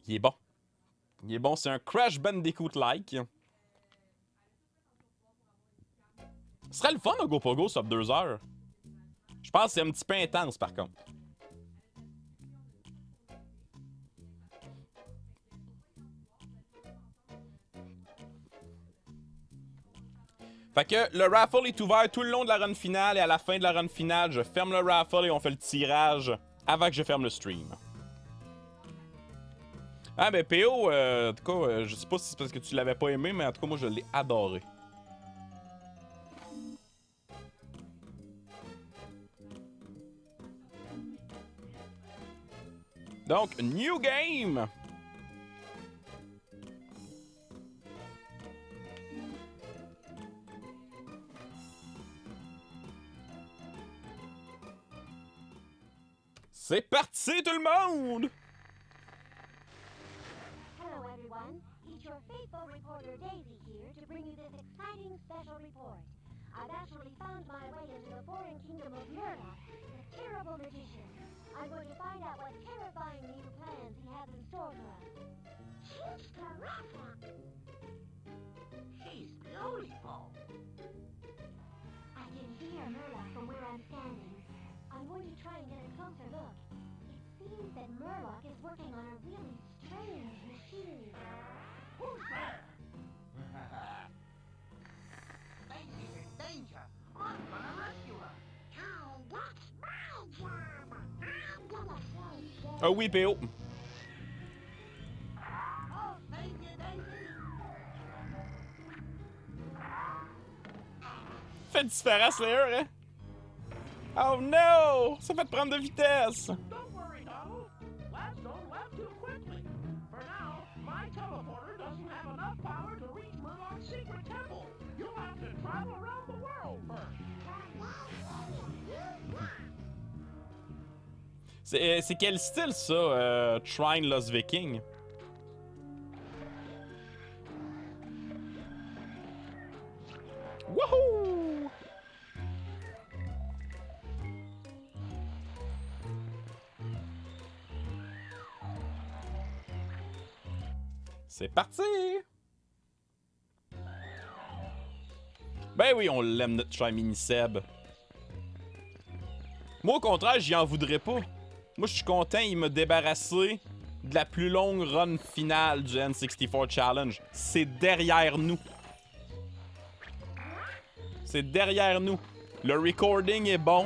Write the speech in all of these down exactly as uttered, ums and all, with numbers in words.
Il est bon. Il est bon, c'est un Crash Bandicoot-like. Ce serait le fun, un Go-Pogo, sur deux heures. Je pense que c'est un petit peu intense, par contre. Fait que le raffle est ouvert tout le long de la run finale et à la fin de la run finale, je ferme le raffle et on fait le tirage avant que je ferme le stream. Ah ben P O, euh, en tout cas, euh, je sais pas si c'est parce que tu l'avais pas aimé, mais en tout cas moi je l'ai adoré. Donc, new game! C'est parti tout le monde! Hello everyone, it's your faithful reporter Daisy here to bring you this exciting special report. I've actually found my way into the foreign kingdom of Murloc, the terrible magician. I'm going to find out what terrifying new plans he has in store for us. She's terrific! She's beautiful. I can hear Murloc from where I'm standing. I'm going to try and get a closer look. It seems that Murloc is working on a really strange machine. Who's there? Daisy's in danger. I'm gonna rescue her. Oh, that's my job! I'm gonna show Ah oui, P O. Oh, thank you, Daisy. Fait différent, Slayer, hein? Oh no! Ça fait te prendre de vitesse! Don't worry, Donald. Labs don't left too quickly. For now, my teleporter doesn't have enough power to reach Murloc's secret temple. You'll have to travel around the world first. C'est c'est quel style ça, euh, Trine Lost Viking? Wouhou! C'est parti! Ben oui, on l'aime notre cher mini Seb. Moi, au contraire, j'y en voudrais pas. Moi, je suis content, il m'a débarrassé de la plus longue run finale du N soixante-quatre Challenge. C'est derrière nous. C'est derrière nous. Le recording est bon.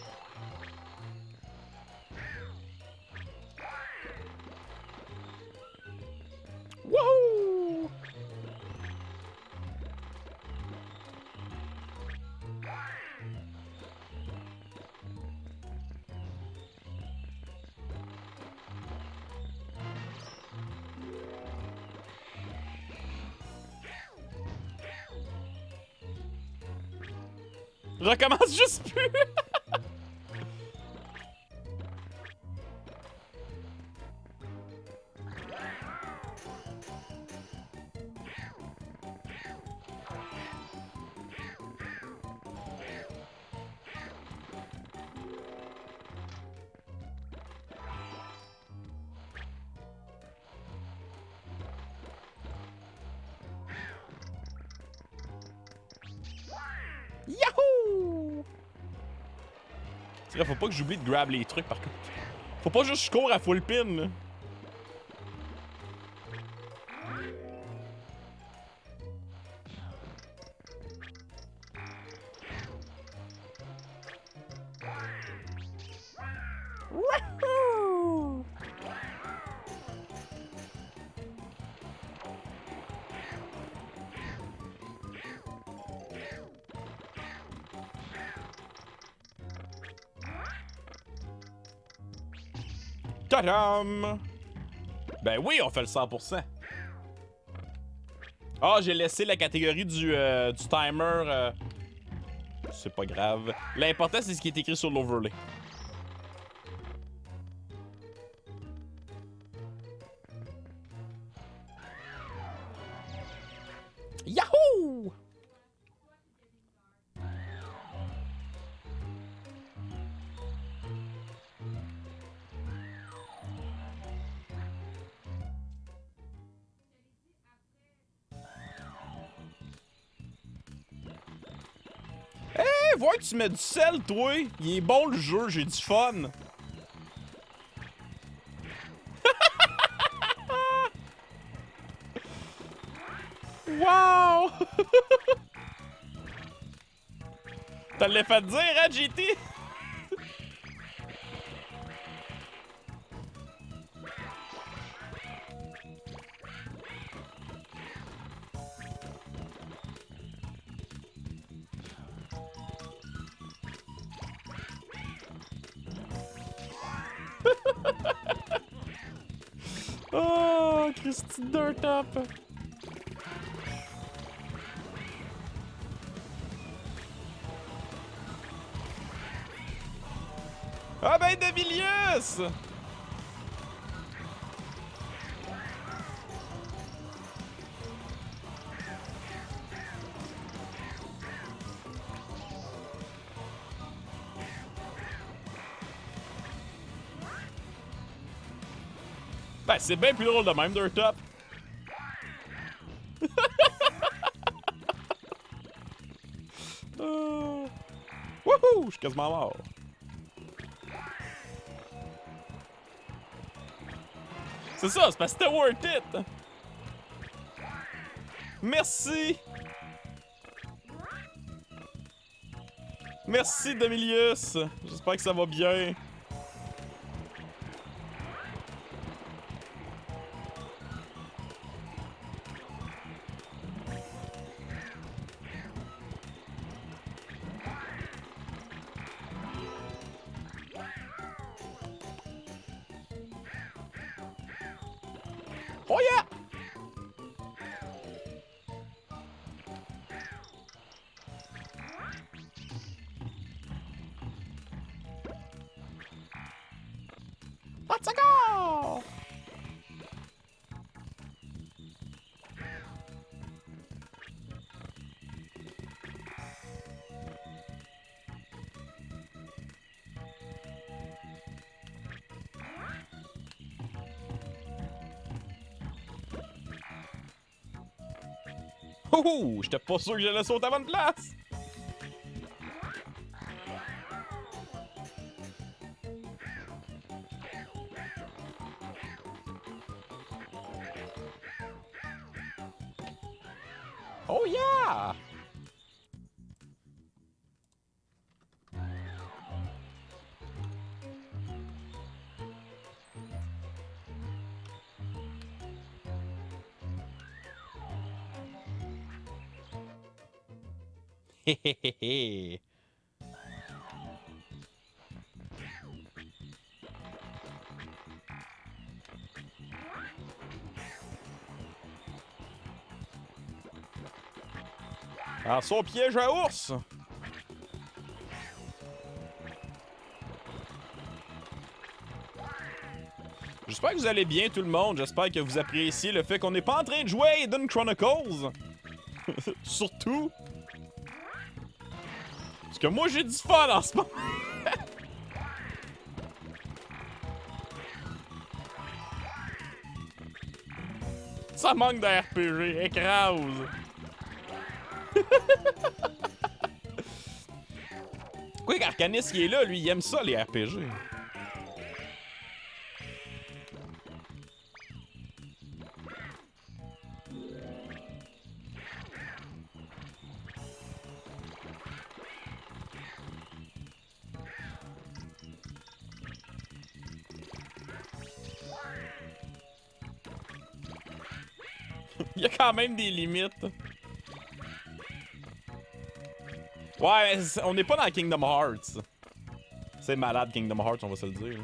Wouhou! Recommence juste plus! Yahoo! C'est vrai, faut pas que j'oublie de grab les trucs par contre. Faut pas juste que je cours à full pin là. Wouhou! Tadam! Ben oui, on fait le cent pour cent. Ah, j'ai laissé la catégorie du, euh, du timer. Euh... C'est pas grave. L'important, c'est ce qui est écrit sur l'overlay. Yahoo! voir que tu mets du sel, toi. Il est bon le jeu, j'ai du fun. Wow! T'as l'as fait dire, hein, G T? Oh, Christy Dirt Up! Ah ben, Demilius! Ben, c'est bien plus drôle de même, Dirt Up. uh... Wouhou! Je suis quasiment mort. C'est ça, c'est parce que c'était worth it! Merci! Merci, Demilius! J'espère que ça va bien. Oh yeah! Let's go! Oh, j'étais pas sûr que j'allais sauter à bonne place! Oh yeah! Hé hé hé hé! Alors, son piège à ours! J'espère que vous allez bien, tout le monde. J'espère que vous appréciez le fait qu'on n'est pas en train de jouer à Eden Chronicles. Surtout. Parce que moi, j'ai du fun en ce moment. Ça manque de R P G. Écrase. Quoi qu'Arcanis qui est là, lui, il aime ça, les R P G. Il y a quand même des limites. Ouais, mais on n'est pas dans Kingdom Hearts. C'est malade Kingdom Hearts, on va se le dire.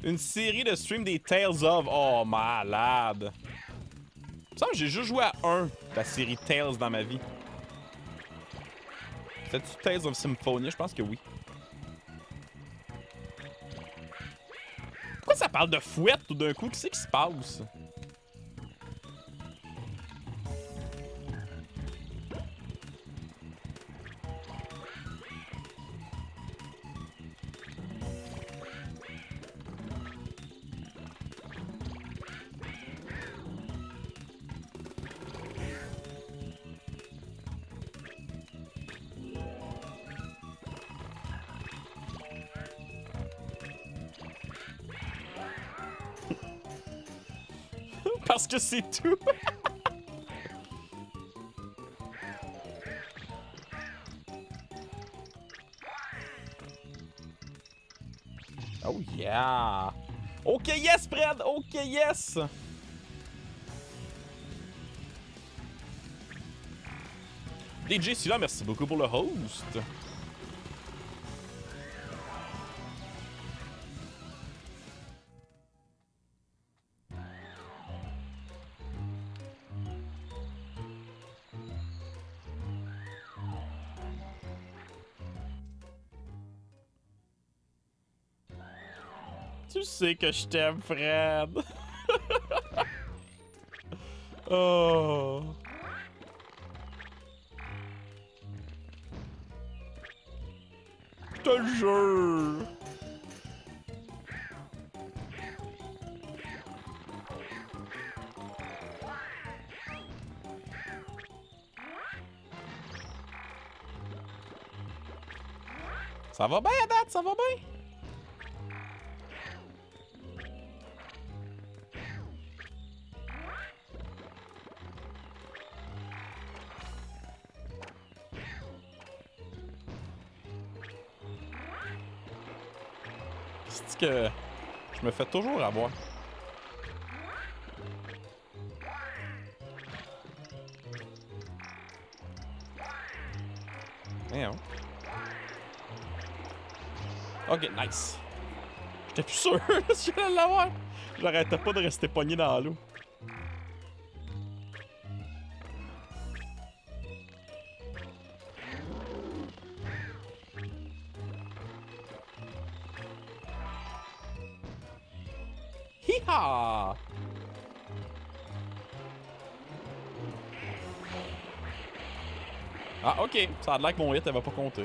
Une série de stream des Tales of. Oh, malade. Il me semble que j'ai juste joué à un de la série Tales dans ma vie. C'est-tu Tales of Symphonia? Je pense que oui. Pourquoi ça parle de fouette tout d'un coup? Qu'est-ce qui se passe? Parce que c'est tout. Oh yeah. Ok, yes, Fred. Ok, yes. D J Sula, merci beaucoup pour le host. Tu sais que je t'aime, Fred. Oh. Je te le jure. Ça va bien à date, ça va bien. C'est que je me fais toujours avoir. Voyons. Ok, nice. J'étais plus sûr si j'allais l'avoir. J'arrêtais pas de rester pogné dans l'eau. Hi-ha! Ah, ok. Ça a l'air que mon hit, elle va pas compter.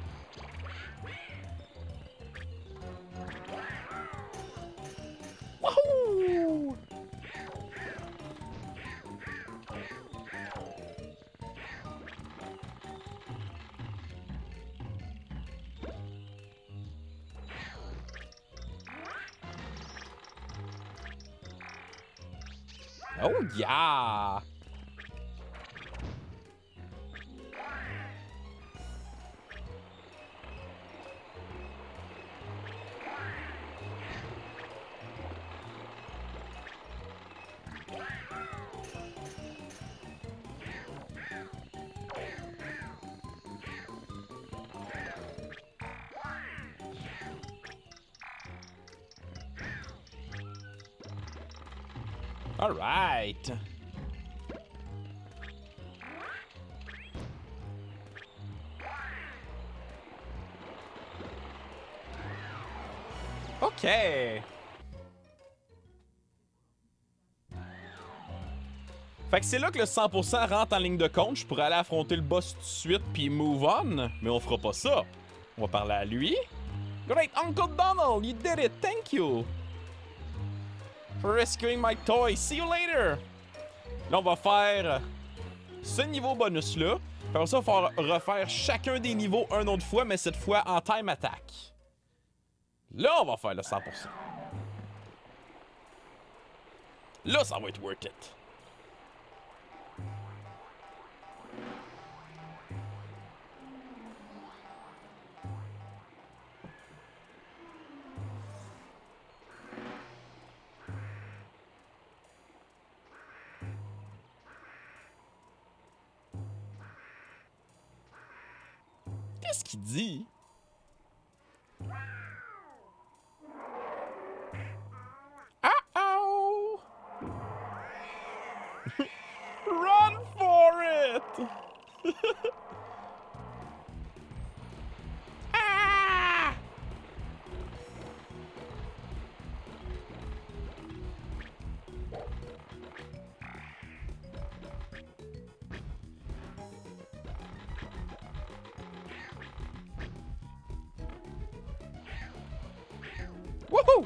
Wouhou! Oh yeah! All right. OK. Fait que c'est là que le cent pour cent rentre en ligne de compte. Je pourrais aller affronter le boss tout de suite puis move on. Mais on fera pas ça. On va parler à lui. Great Uncle Donald, you did it. Thank you. For rescuing my toy. See you later. Là, on va faire ce niveau bonus-là. Après ça, il va falloir refaire chacun des niveaux une autre fois, mais cette fois en time attack. Là, on va faire le cent pour cent. Là, ça va être worth it. Qu'est-ce qu'il dit? Ah! Woohoo!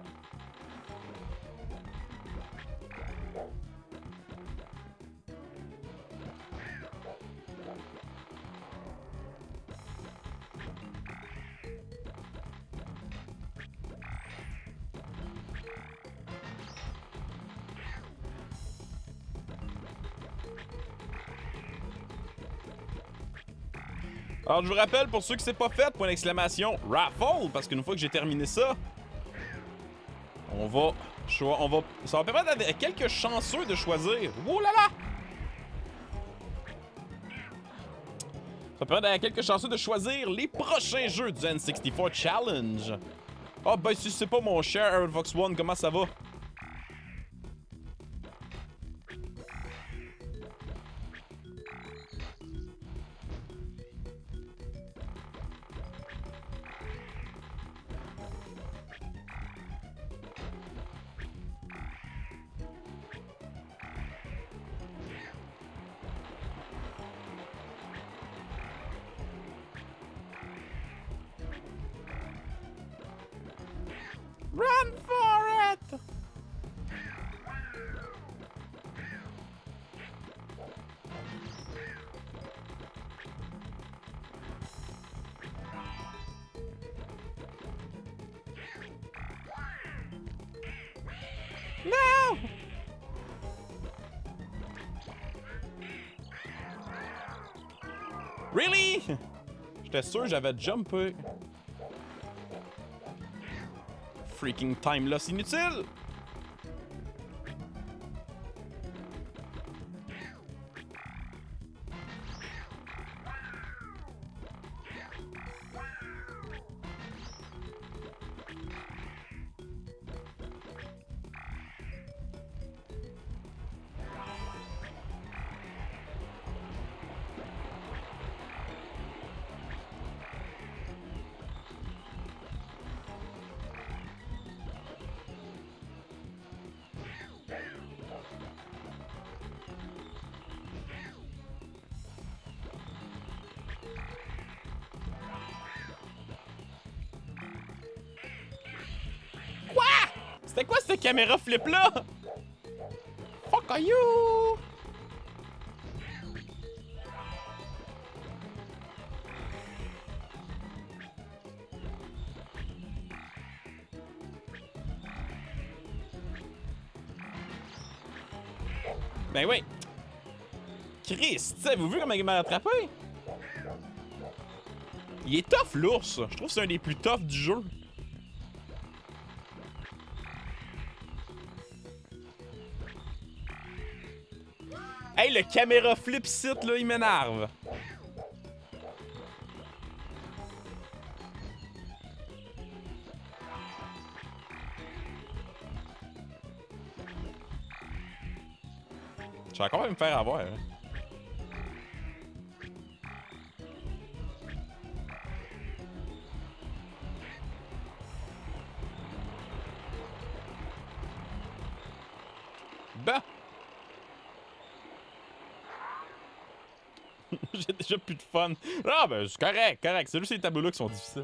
Alors, je vous rappelle, pour ceux qui ne s'est pas fait, point d'exclamation, Raffle, parce qu'une fois que j'ai terminé ça, on va, on va, ça va permettre à quelques chanceux de choisir. Oh là là! Ça va permettre à quelques chanceux de choisir les prochains jeux du N sixty-four Challenge. Ah, oh, ben si c'est pas mon cher Aaron Fox One, comment ça va? Run for it! No! Really? J'étais sûr j'avais jumpé. Freaking time loss inutile! C'était quoi cette caméra flip-là? Fuck are you? Ben oui. Christ, avez-vous vu comment il m'a rattrapé? Il est tough, l'ours. Je trouve que c'est un des plus toughs du jeu. Hey, le caméra flip site, là, il m'énerve. Je vais encore me faire avoir. Hein. Bah! J'ai déjà plus de fun. Ah, ben, c'est correct, correct. C'est juste ces tableaux-là qui sont difficiles.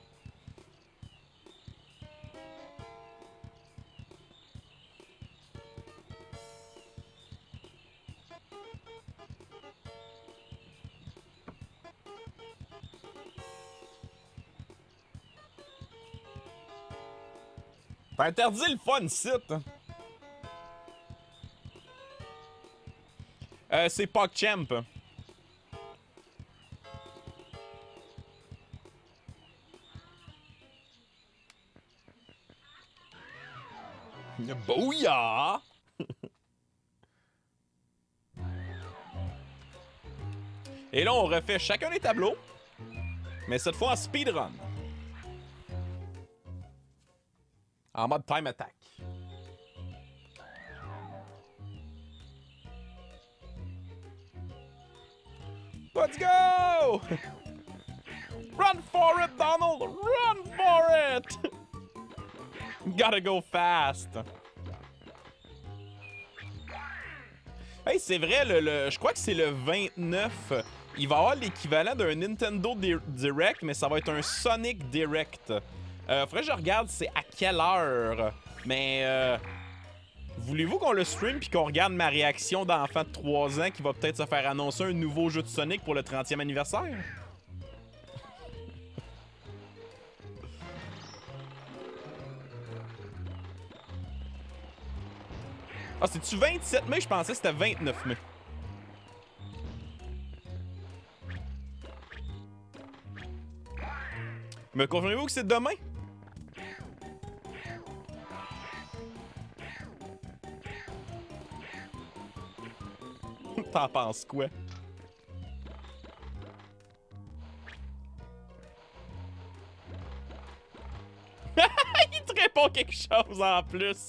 T'as interdit le fun site. Euh, c'est PogChamp. Booyah! Et là, on refait chacun des tableaux, mais cette fois en speedrun. En mode time attack. Let's go! Run for it, Donald! Run for it! Gotta go fast! Hey, c'est vrai, le, le, je crois que c'est le vingt-neuf. Il va y avoir l'équivalent d'un Nintendo Di- Direct, mais ça va être un Sonic Direct. Euh, faudrait que je regarde c'est à quelle heure. Mais euh, voulez-vous qu'on le stream puis qu'on regarde ma réaction d'enfant de trois ans qui va peut-être se faire annoncer un nouveau jeu de Sonic pour le trentième anniversaire? Ah, c'est-tu vingt-sept mai? Je pensais que c'était vingt-neuf mai. Me confirmez-vous que c'est demain? T'en penses quoi? Il te répond quelque chose en plus.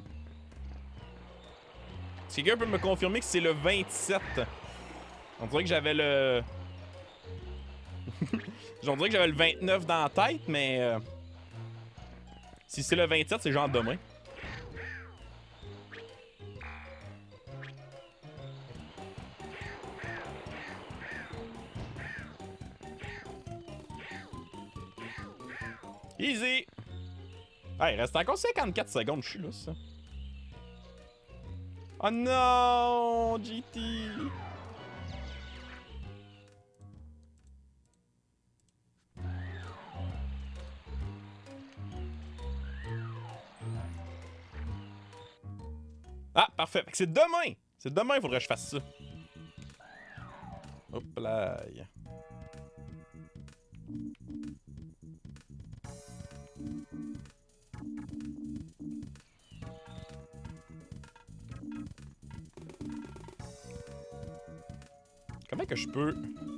Si quelqu'un peut me confirmer que c'est le vingt-sept. On dirait que j'avais le... On dirait que j'avais le vingt-neuf dans la tête, mais... Euh... Si c'est le vingt-sept, c'est genre demain. Easy! Hey, il reste encore cinquante-quatre secondes, je suis là, ça. Oh non, G T! Ah, parfait. C'est demain! C'est demain, il faudrait que je fasse ça. Hop là. Comment que je peux...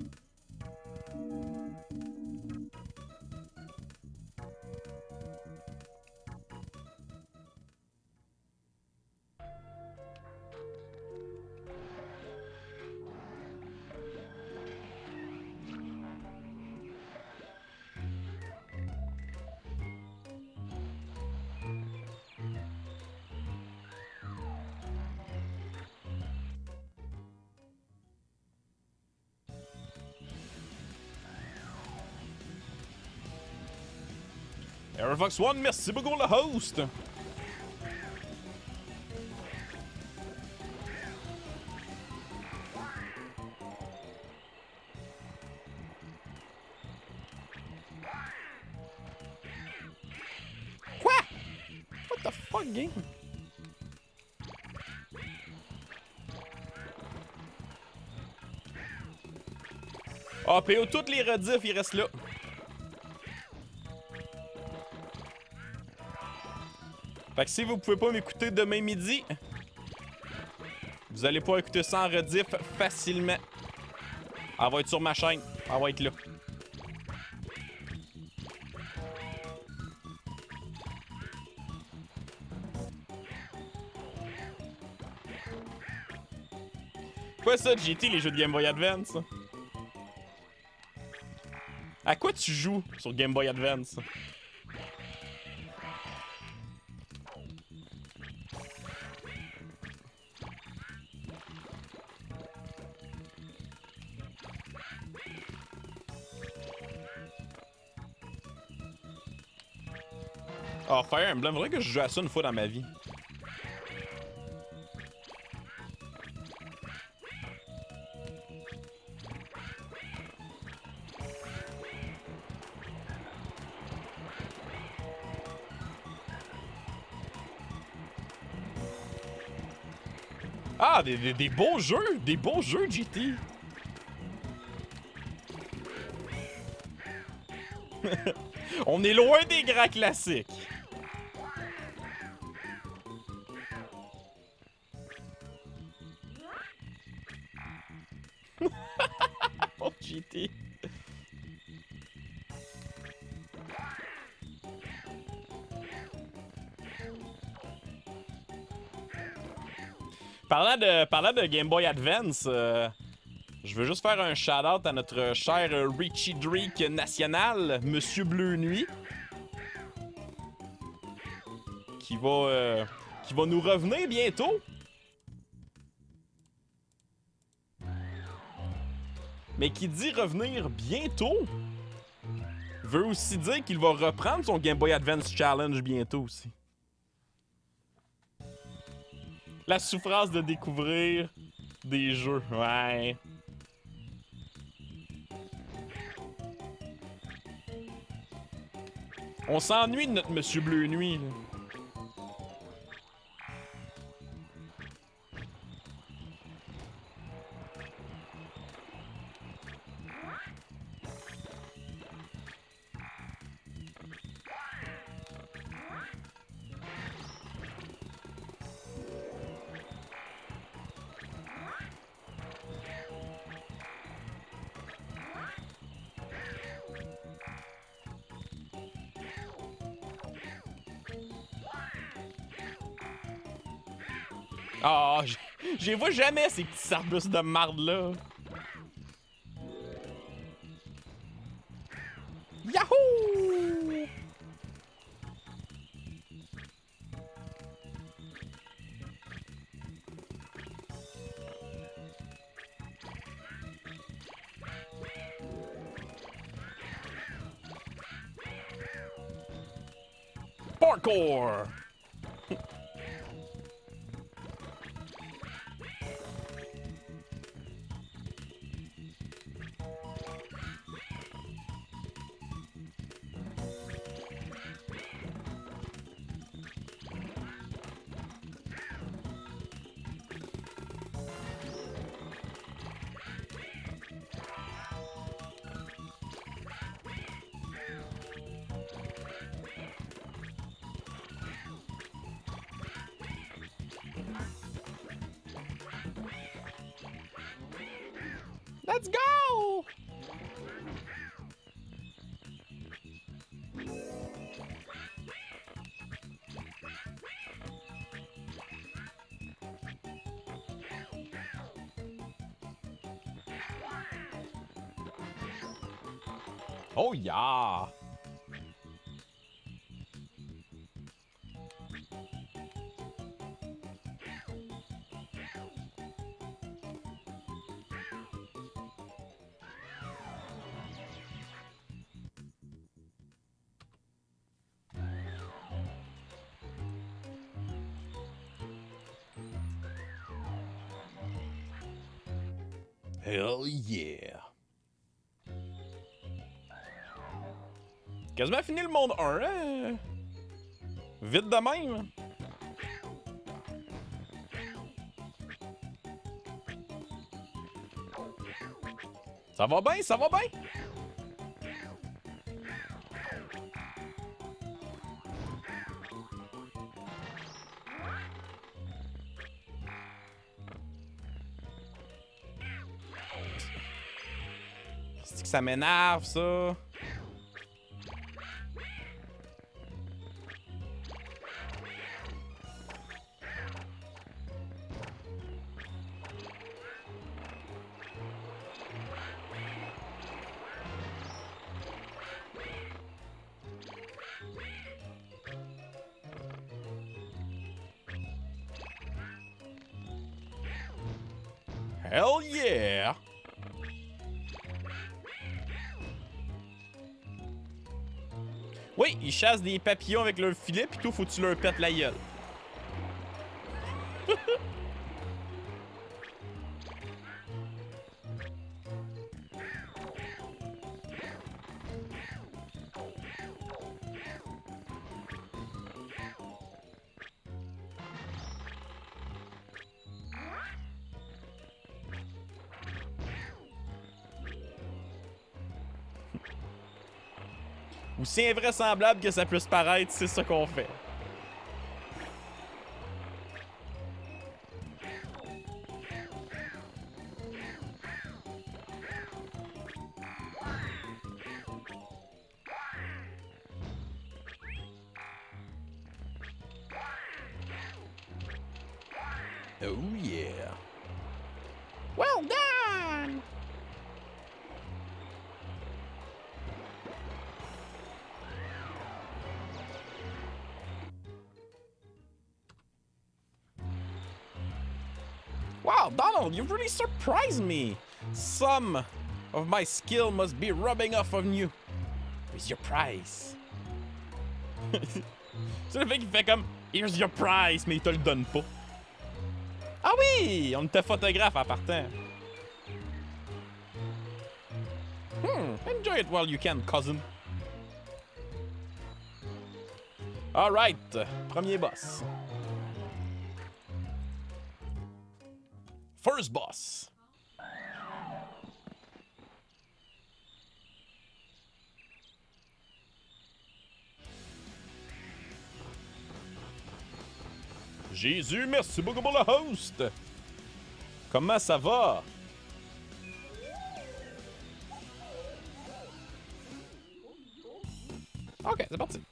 Aerofox One, merci beaucoup le host! Quoi? What the fuck, game? Ah, P O, toutes les rediffs, ils restent là. Fait que si vous pouvez pas m'écouter demain midi, vous allez pouvoir écouter ça en rediff facilement. Elle va être sur ma chaîne. Elle va être là. Quoi ça, G T, les jeux de Game Boy Advance? À quoi tu joues sur Game Boy Advance? Oh, Fire Emblem, faudrait que je joue à ça une fois dans ma vie. Ah, des, des, des beaux jeux! Des beaux jeux, G T! On est loin des grands classiques! Oh, G T! Parlant de, parlant de Game Boy Advance, euh, Je veux juste faire un shout-out à notre cher Richie Drake national, Monsieur Bleu Nuit. Qui va, euh, qui va nous revenir bientôt. Mais qui dit revenir bientôt veut aussi dire qu'il va reprendre son Game Boy Advance Challenge bientôt aussi. La souffrance de découvrir des jeux, ouais. On s'ennuie de notre Monsieur Bleu Nuit, là. Ah, oh, je les vois jamais, ces petits arbustes de marde-là. Yahoo! Parkour! Let's go! Oh yeah! Hell yeah! Quasiment fini le monde un, hein? Vite de même! Ça va bien, ça va bien! C'est que ça m'énerve, ça! Hell yeah! Oui, ils chassent des papillons avec leur filet, pis tout, faut que tu leur pètes la gueule. Aussi invraisemblable que ça puisse paraître, c'est ça qu'on fait. Oh yeah. Well done! Wow, Donald, you've really surprised me. Some of my skill must be rubbing off on you. Here's your prize. C'est le fait qu'il fait comme Here's your prize, mais il te le donne pas. Ah oui, on était photographe en partant. Hmm, enjoy it while you can, cousin. Alright, premier boss. First boss. Jésus, merci beaucoup pour le host. Comment ça va? Ok, c'est parti.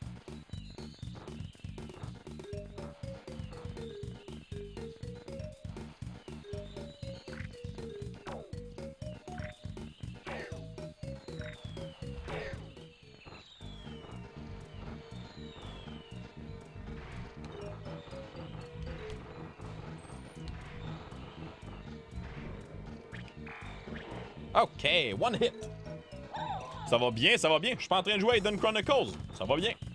OK, one hit. Ça va bien, ça va bien. Je suis pas en train de jouer à Eden Chronicles. Ça va bien.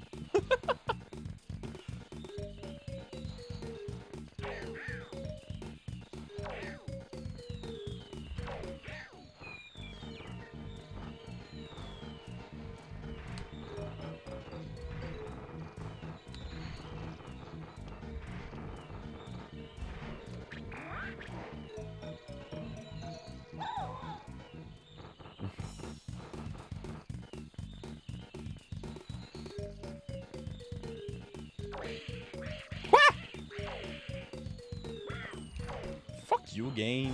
Fuck you, game.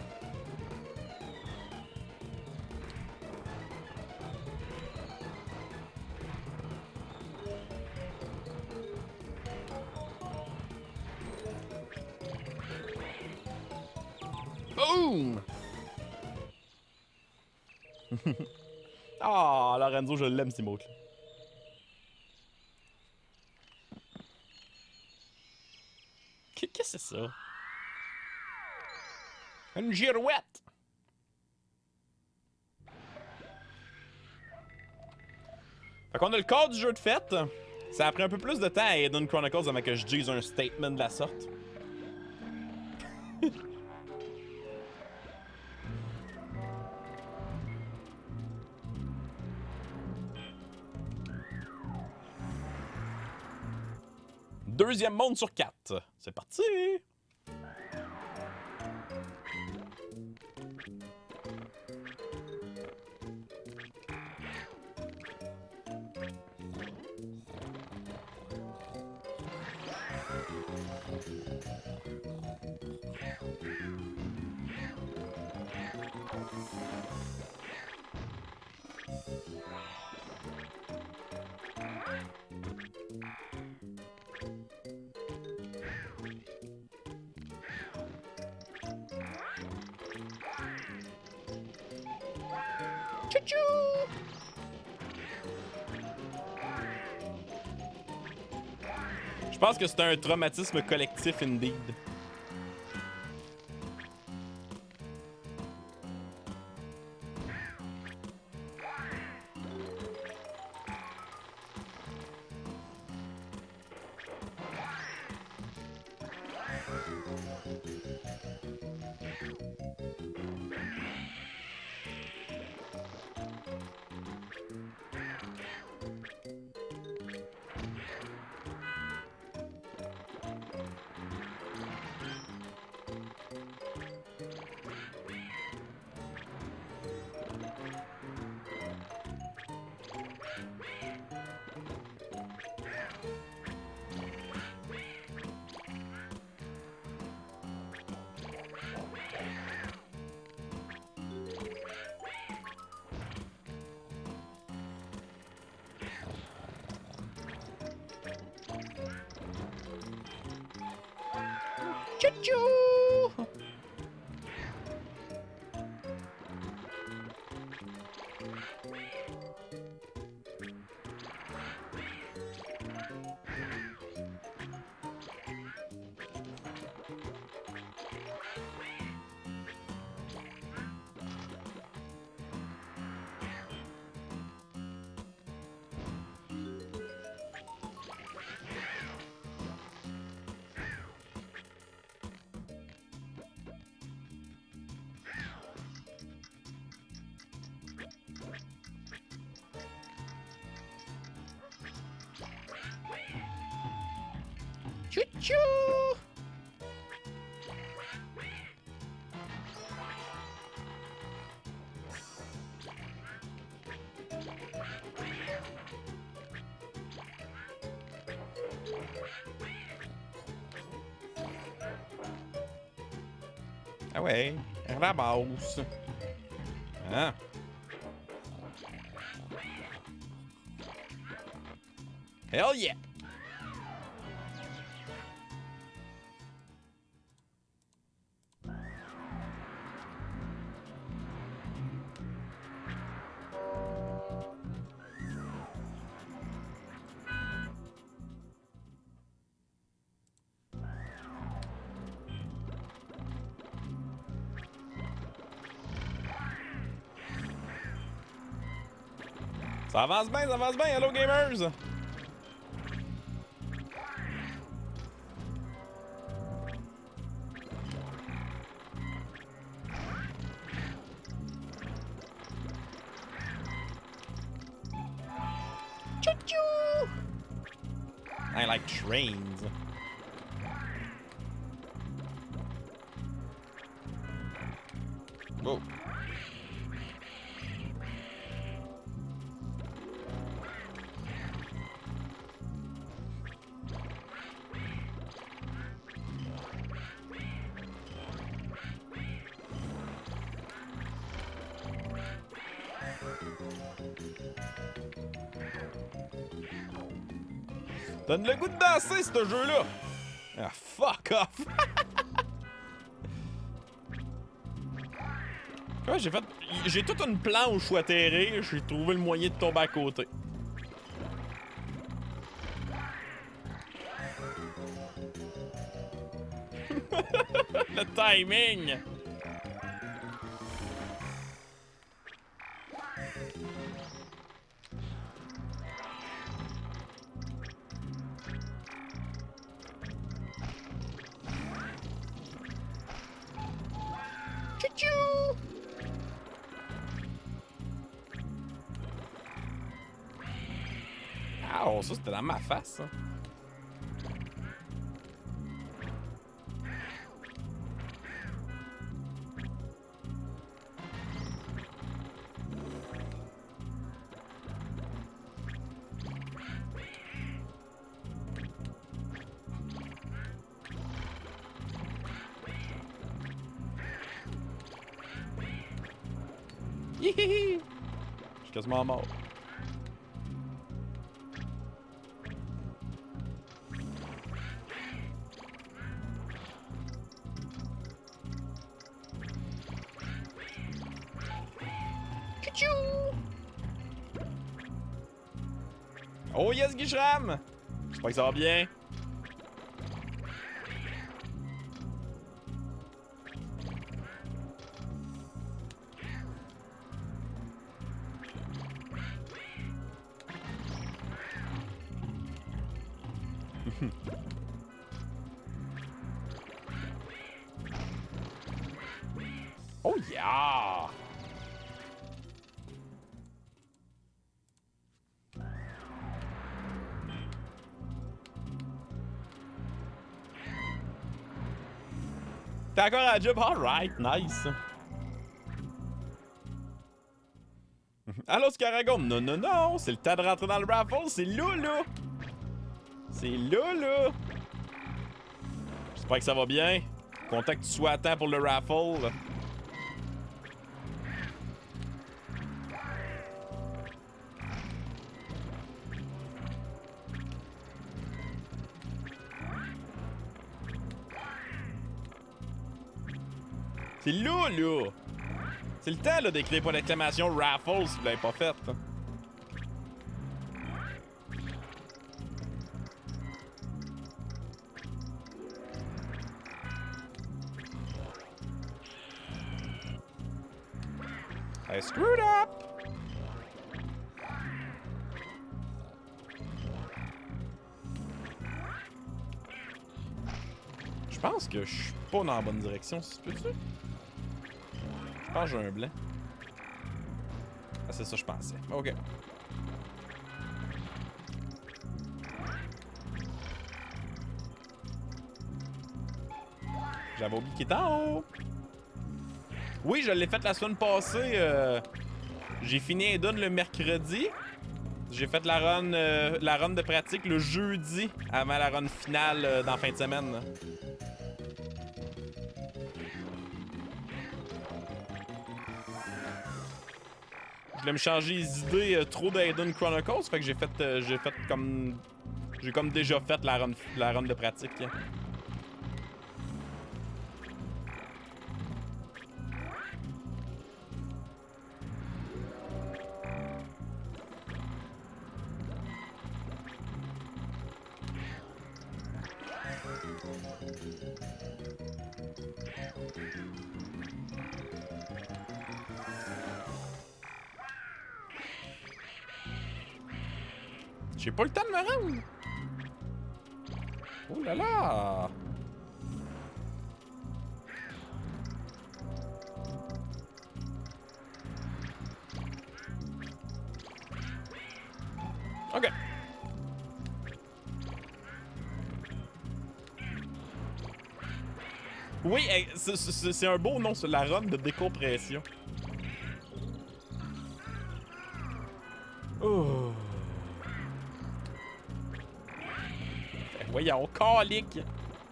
Boom! Ah, Lorenzo, je l'aime, ces mots-là. Qu'est-ce que c'est ça? Une girouette! Fait qu'on a le corps du jeu de fête. Ça a pris un peu plus de temps à Eden Chronicles avant que je dise un statement de la sorte. Deuxième monde sur quatre. C'est parti! Tchou-tchou! Je pense que c'est un traumatisme collectif, indeed. Choo-choo! Chou-chou! Ah ouais, ramasse. Hein? Hell yeah! Ça avance bien, ça avance bien, hello gamers! Choo-choo! I like trains. Whoa. Donne le goût de danser, ce jeu-là! Ah, fuck off! Ouais, j'ai fait... J'ai toute une planche où atterrir, j'ai trouvé le moyen de tomber à côté. Le timing! Chou-chou! Ah, oh, ça c'était dans ma face, ça. Hihihi! Je suis quasiment mort. Tchou! Oh yes, Guichram! J'espère que ça va bien. Oh yeah! T'es encore à la job? Alright, nice! Allô, Scaragon? Non, non, non! C'est le temps de rentrer dans le raffle, c'est là, là! C'est là, là! J'espère que ça va bien. Content que tu sois à temps pour le raffle. C'est là, là! C'est le temps, là, d'écrire pour l'exclamation raffle si vous l'avez pas fait. I screwed up! Je pense que je suis pas dans la bonne direction, si tu peux-tu? Je pense que j'ai un blanc. Ah, c'est ça, je pensais. Ok. J'avais oublié qu'il était en haut. Oui, je l'ai fait la semaine passée. Euh, j'ai fini Eden le mercredi. J'ai fait la run, euh, la run de pratique le jeudi avant la run finale euh, dans la fin de semaine. Là. Je voulais me changer les idées euh, trop d'Eden Chronicles, fait que j'ai fait, euh, j'ai fait comme, j'ai comme déjà fait la run, la run de pratique. Hein. J'ai pas le temps de me rendre. Oh là là. OK. Oui, c'est un beau nom sur la run de décompression. Oh. Voyons, calique!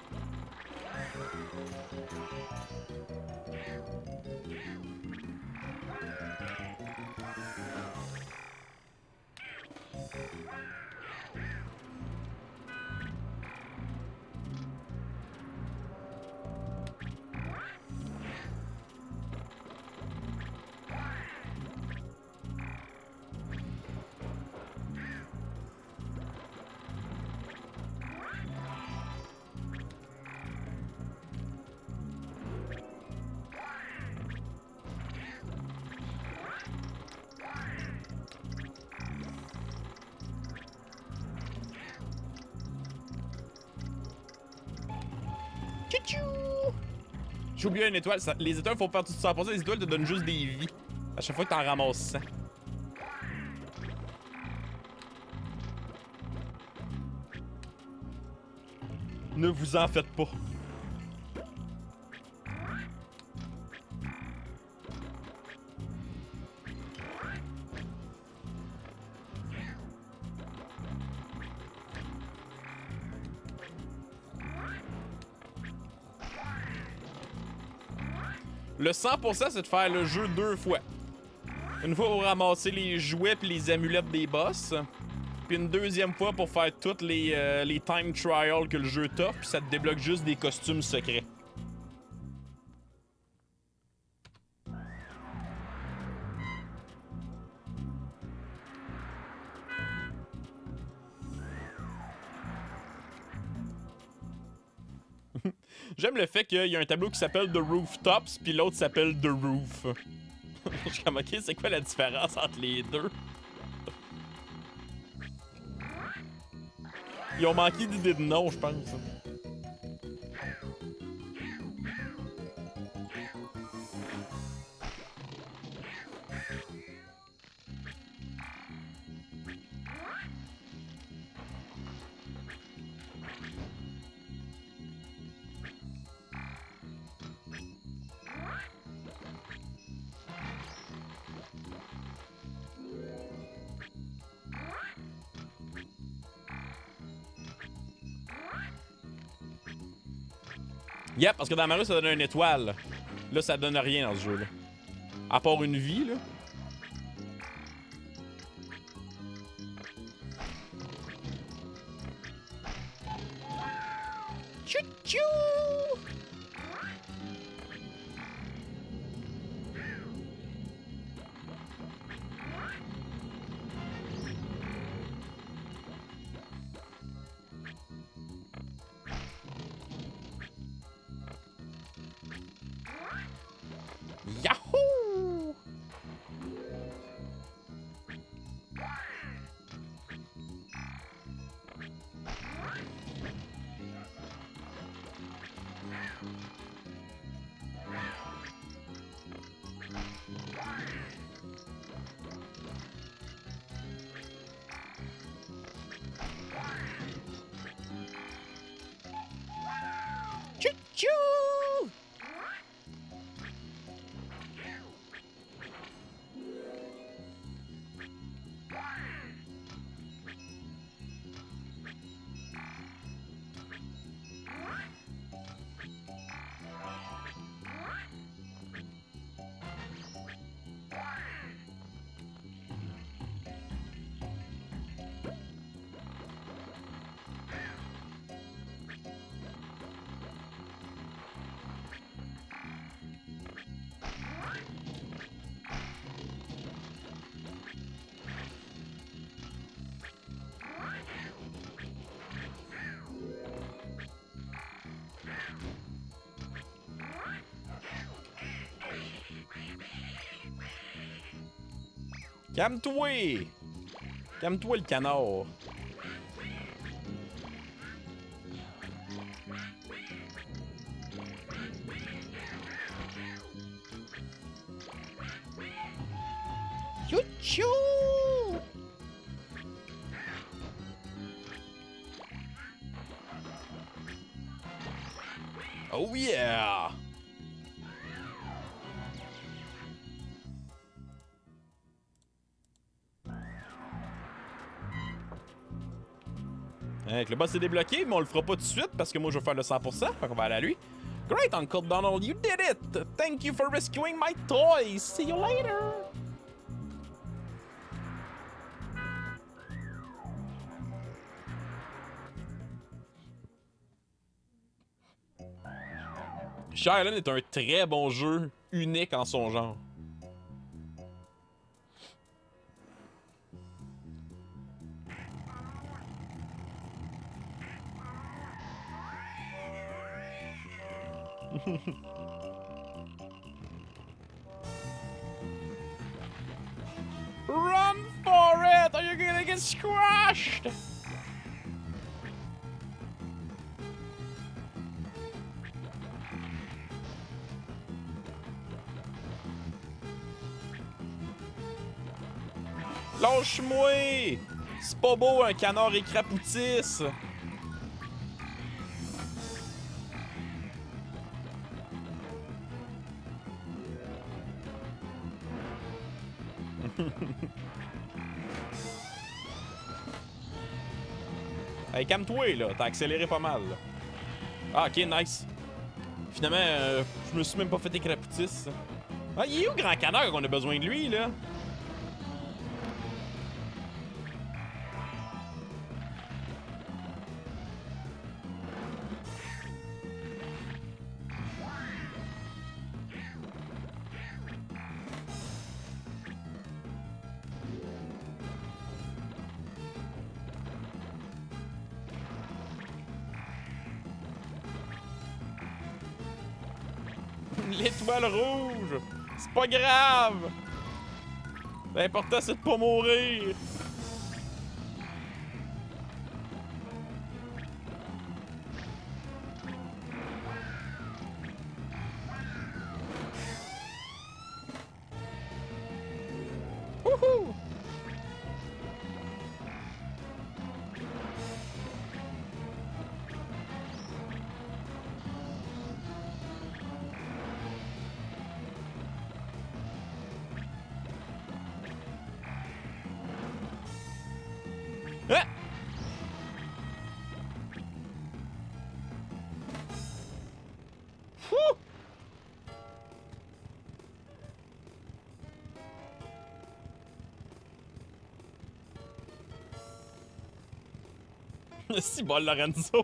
J'ai oublié une étoile. Ça, les étoiles font partie de cent pour cent. Les étoiles te donnent juste des vies. À chaque fois que t'en ramasses cent. Ne vous en faites pas. Le cent pour cent, c'est de faire le jeu deux fois. Une fois pour ramasser les jouets puis les amulettes des boss. Puis une deuxième fois pour faire toutes les, euh, les time trials que le jeu t'offre. Puis ça te débloque juste des costumes secrets. J'aime le fait qu'il y a un tableau qui s'appelle The Rooftops, puis l'autre s'appelle The Roof. Je suis comme, ok, c'est quoi la différence entre les deux? Ils ont manqué d'idée de nom, je pense. Yep, parce que dans Mario, ça donne une étoile. Là, ça donne rien dans ce jeu-là. À part une vie, là. Chou-chou! Yahoo! Calme-toi! Calme-toi, le canard! Chou-chou! Oh yeah! Avec le boss est débloqué, mais on le fera pas tout de suite parce que moi je vais faire le cent pour cent, fait qu'on va aller à lui. Great, Uncle Donald, you did it! Thank you for rescuing my toys! See you later! Shy Island est un très bon jeu, unique en son genre. Run for it or you're gonna get squashed! Lâche-moi! C'est pas beau un canard écrapoutisse! Hey, calme-toi, là. T'as accéléré pas mal, là. Ah, ok, nice. Finalement, euh, je me suis même pas fait écrapoutisse. Ah, il est où, Grand Canard, qu'on a besoin de lui, là? L'étoile rouge! C'est pas grave! L'important, c'est de pas mourir! Wouhou! Ah! Wouh! Si bon, Lorenzo!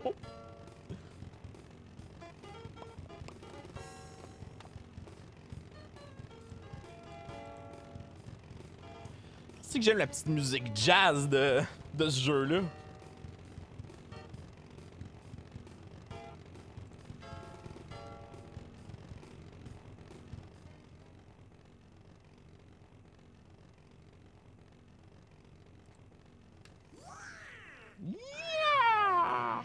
C'est que j'aime la petite musique jazz de, de ce jeu-là. Yeah!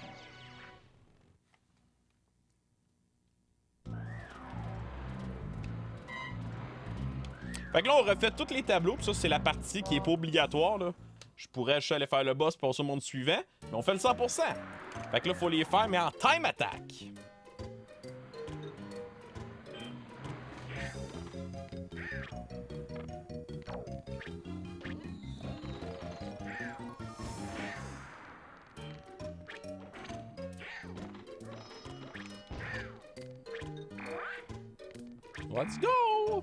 Fait que là, on refait tous les tableaux, pis ça, c'est la partie qui est pas obligatoire, là. Je pourrais juste aller faire le boss, passer au monde suivant, mais on fait le cent pour cent. Fait que là, faut les faire, mais en time attack. Let's go!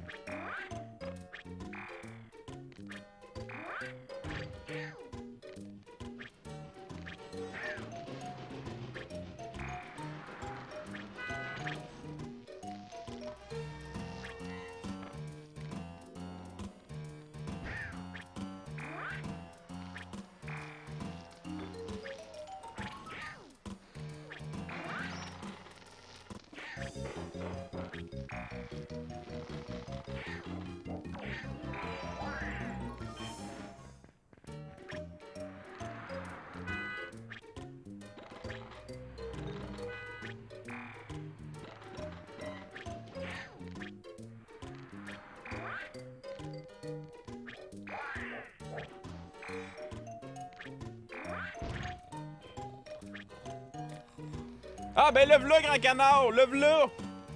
Ah, ben lève-le, grand canard! Lève-le!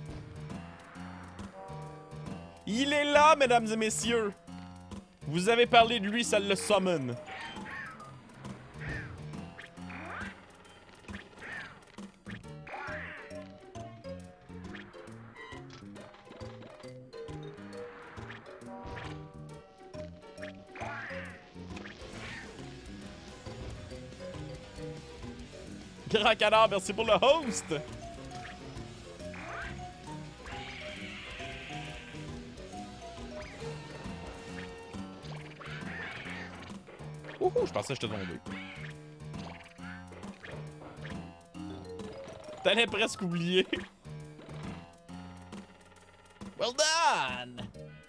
Il est là, mesdames et messieurs! Vous avez parlé de lui, ça le summon. Grand canard, merci pour le host! Ouhou, je pensais que j'étais tombé. T'allais presque oublier. Well done!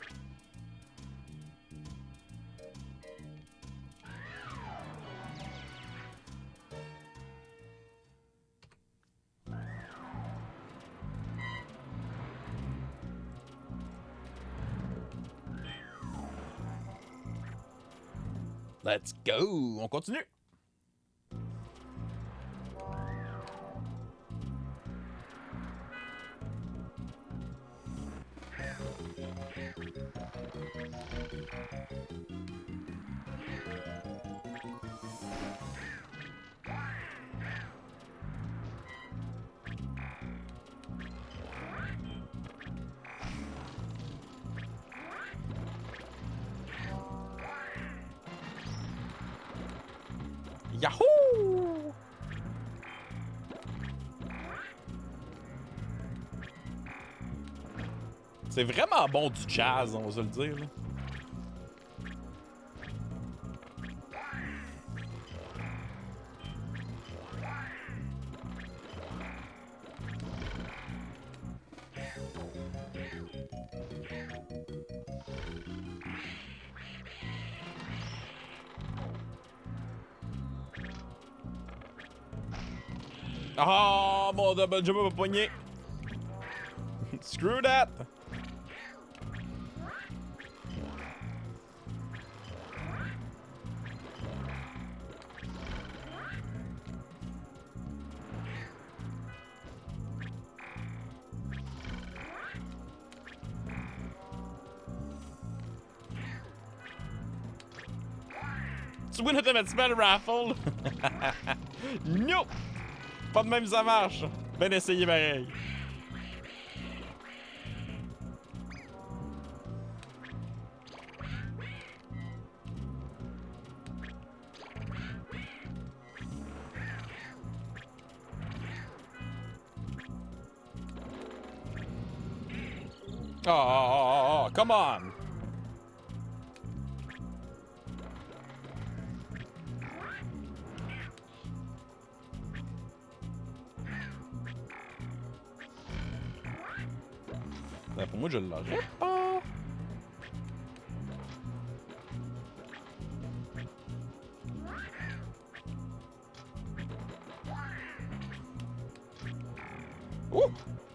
Let's go! On continue! Yahoo! C'est vraiment bon du jazz, on va se le dire. Là. Ah, mon double jump m'a poigné. Screw that. Tu win automatiquement le raffle. Nope. Pas de même ça marche. Ben essayé pareil. Oh, oh, oh, come on. Ben, pour moi, je l'aurais pas. Ouh!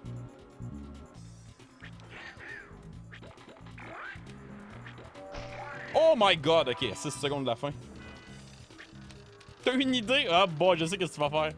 Oh my god, ok, six secondes de la fin. T'as une idée? Ah bon, je sais qu'est-ce que tu vas faire.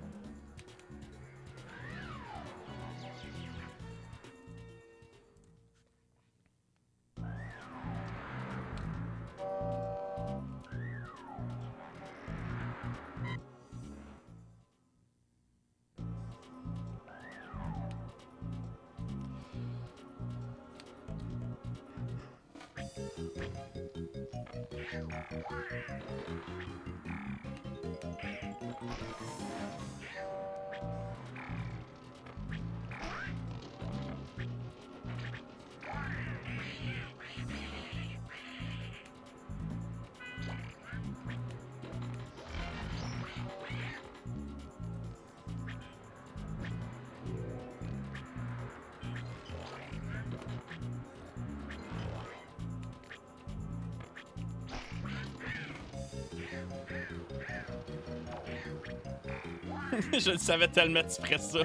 Je le savais tellement que tu ferais ça.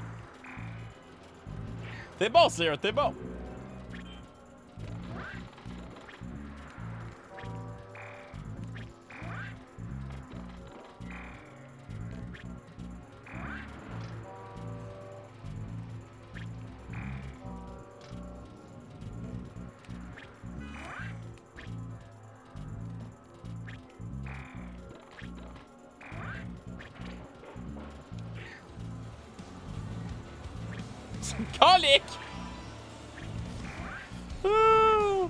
T'es bon, Seer, t'es bon. Colique! Ah!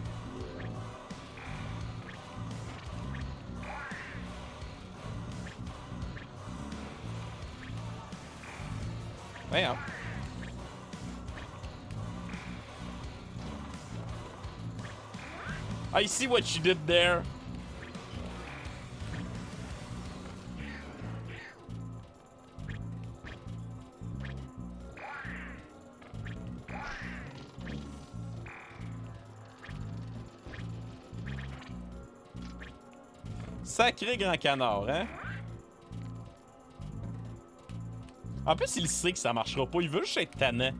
Voyons. I see what you did there. Sacré grand canard, hein? En plus, il sait que ça marchera pas. Il veut juste être tannant.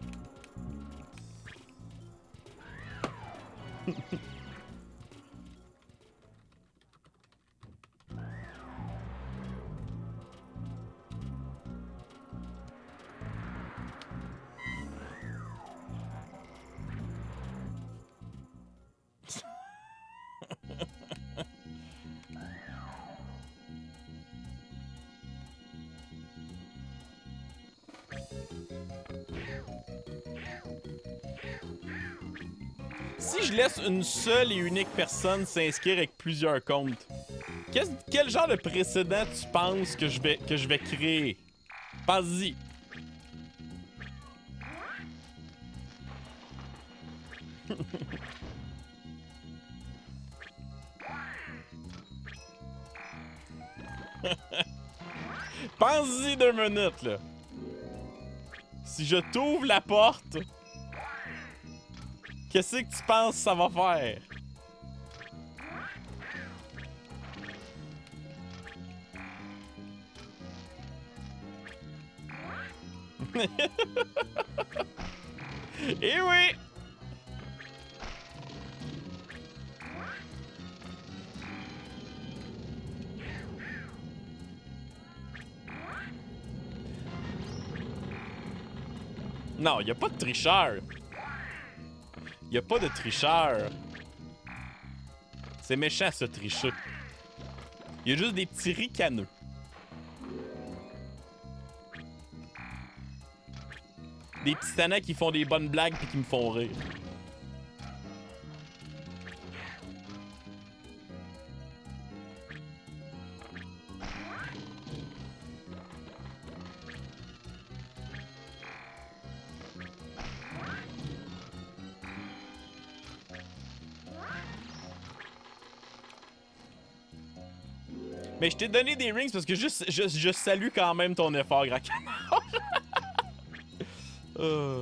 Si je laisse une seule et unique personne s'inscrire avec plusieurs comptes, quel, quel genre de précédent tu penses que je vais, que je vais créer? Pense-y. Pense-y deux minutes, là. Si je t'ouvre la porte, qu'est-ce que tu penses que ça va faire? Eh oui! Non, y a pas de tricheur. Y a pas de tricheur. C'est méchant, ce tricheux. Y a juste des petits ricaneux. Des petits tannants qui font des bonnes blagues puis qui me font rire. Mais je t'ai donné des rings parce que juste, je, je salue quand même ton effort, grand canard. euh...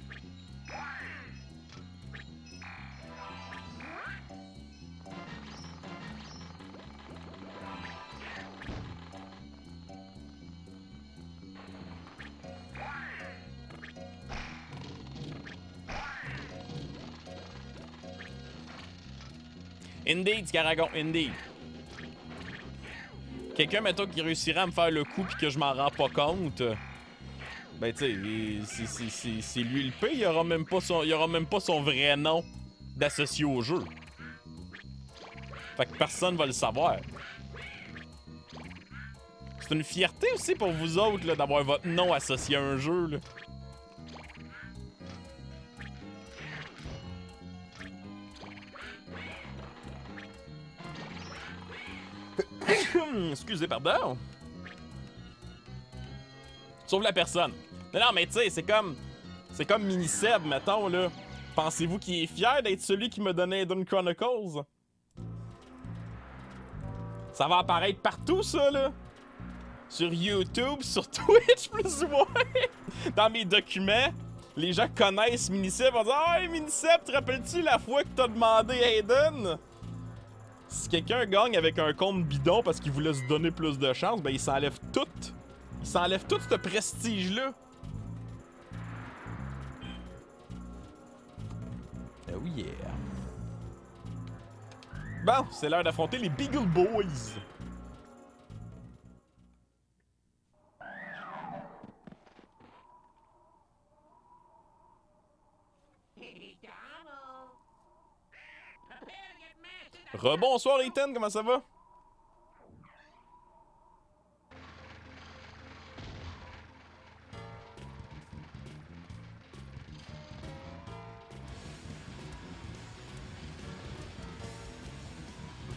Indeed, Scaragon, indeed. Quelqu'un, mettons, qui réussirait à me faire le coup pis que je m'en rends pas compte, ben, tu sais, c'est lui le P. Il aura même pas son, il aura même pas son vrai nom d'associé au jeu. Fait que personne va le savoir. C'est une fierté aussi pour vous autres, là, d'avoir votre nom associé à un jeu, là. Excusez, pardon. Sauve la personne. Non, non, mais tu sais, c'est comme... C'est comme Mini-Seb, mettons, là. Pensez-vous qu'il est fier d'être celui qui me donnait Eden Chronicles? Ça va apparaître partout, ça, là. Sur YouTube, sur Twitch, plus ou moins. Dans mes documents, les gens connaissent Mini-Seb. On dit « Hey, Mini-Seb, te rappelles-tu la fois que t'as demandé Aiden? » Si quelqu'un gagne avec un compte bidon parce qu'il voulait se donner plus de chance, ben il s'enlève tout. Il s'enlève tout ce prestige-là. Oh yeah. Bon, c'est l'heure d'affronter les Beagle Boys. Rebonsoir Ethan, comment ça va?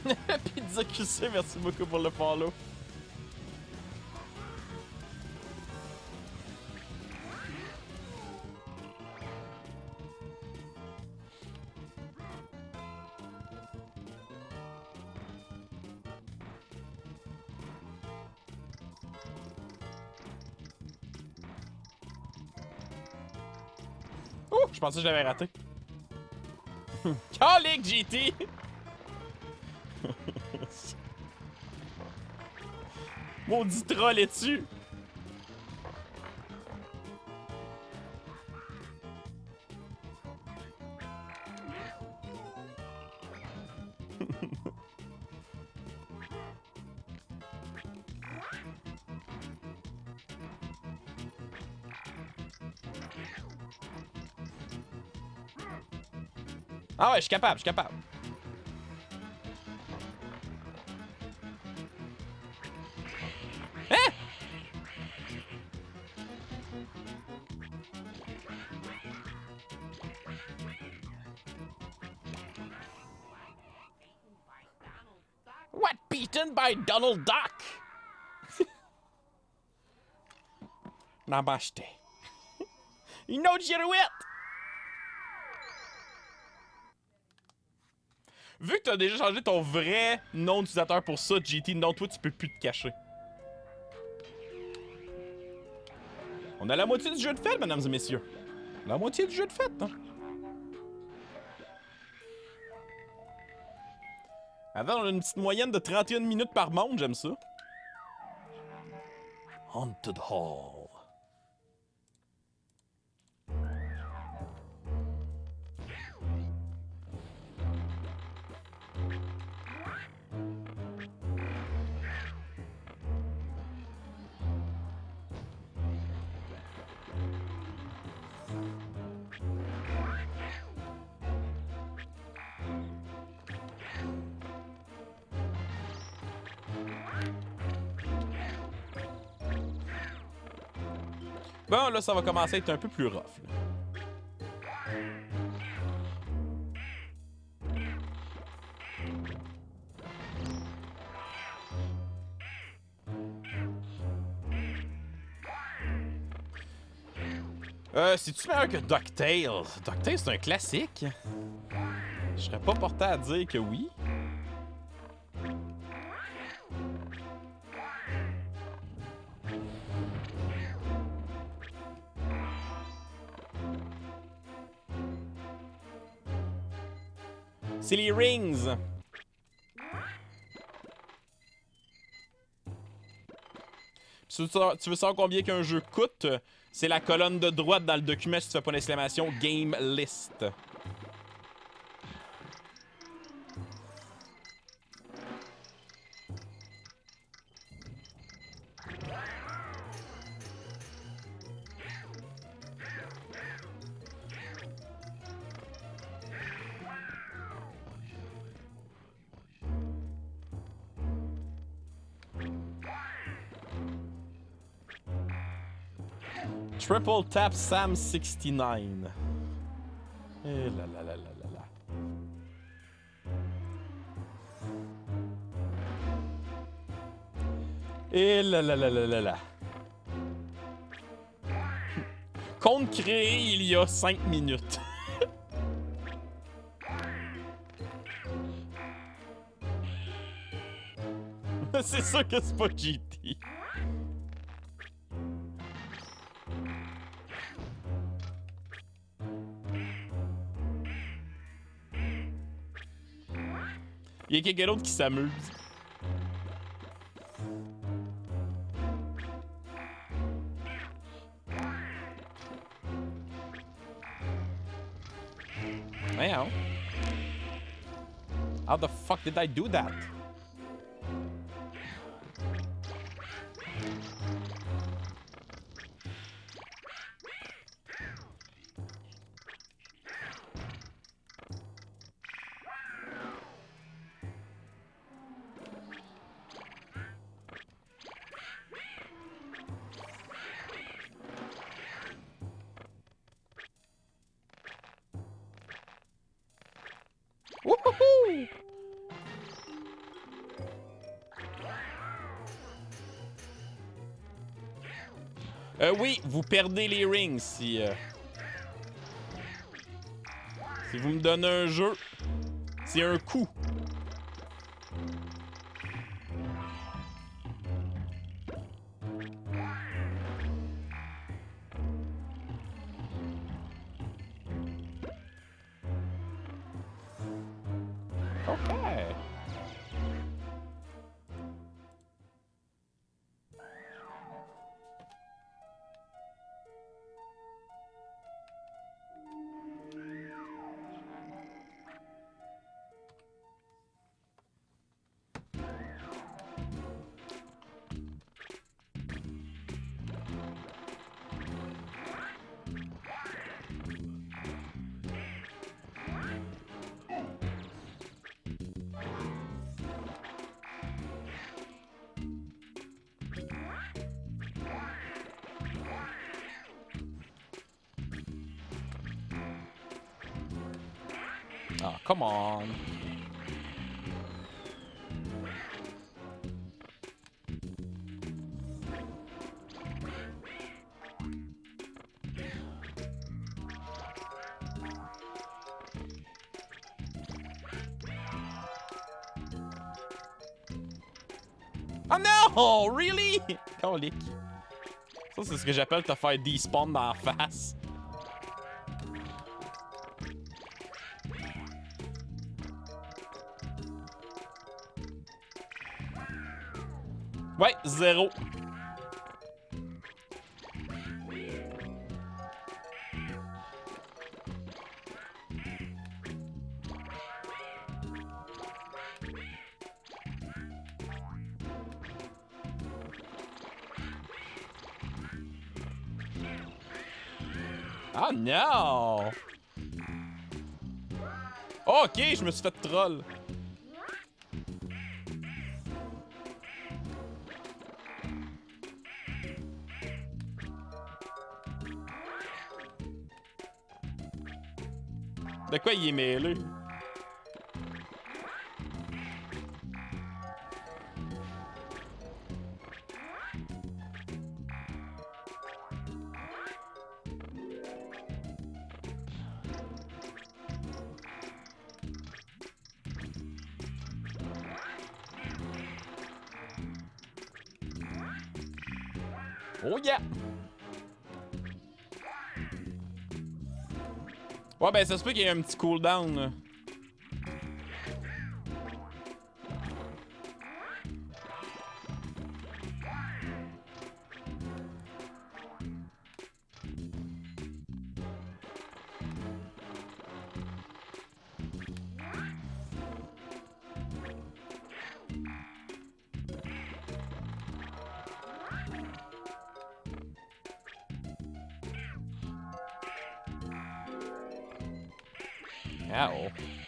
Pizza Q C, merci beaucoup pour le follow. Oh, je pensais que je l'avais raté. Calique, G T! Maudit troll est dessus! Ah ouais, je suis capable, je suis capable. Hein? What? Beaten by Donald Duck? Namaste. You know Girouette! Vu que t'as déjà changé ton vrai nom d'utilisateur pour ça, G T, non, toi, tu peux plus te cacher. On a la moitié du jeu de fait, mesdames et messieurs. La moitié du jeu de fait, hein. Avant, on a une petite moyenne de trente et une minutes par monde, j'aime ça. Haunted Hall. Bon, là, ça va commencer à être un peu plus rough. Là. Euh, c'est-tu meilleur que DuckTales? DuckTales, c'est un classique. Je serais pas porté à dire que oui. C'est les rings. Si tu veux savoir combien qu'un jeu coûte, c'est la colonne de droite dans le document si tu fais pas une exclamation Game List. Triple Tap Sam sixty-nine. Eh là là là là là là. Et là là là là là là. Compte créé il y a cinq minutes. C'est sûr que c'est pas G T. Il y a quelqu'un d'autre qui s'amuse. Voyons. How the fuck did I do that? Wouhou! Euh, oui, vous perdez les rings si... Euh... Si vous me donnez un jeu, c'est un coup. OK. Ah, come on. Oh non! Really? Colique. Ça, c'est ce que j'appelle te faire despawn dans la face. Ouais, zéro. Ah non! Ok, je me suis fait troll. De quoi il est mêlé? Oh yeah! Ouais, ben ça se peut qu'il y ait un petit cooldown, là. Ow.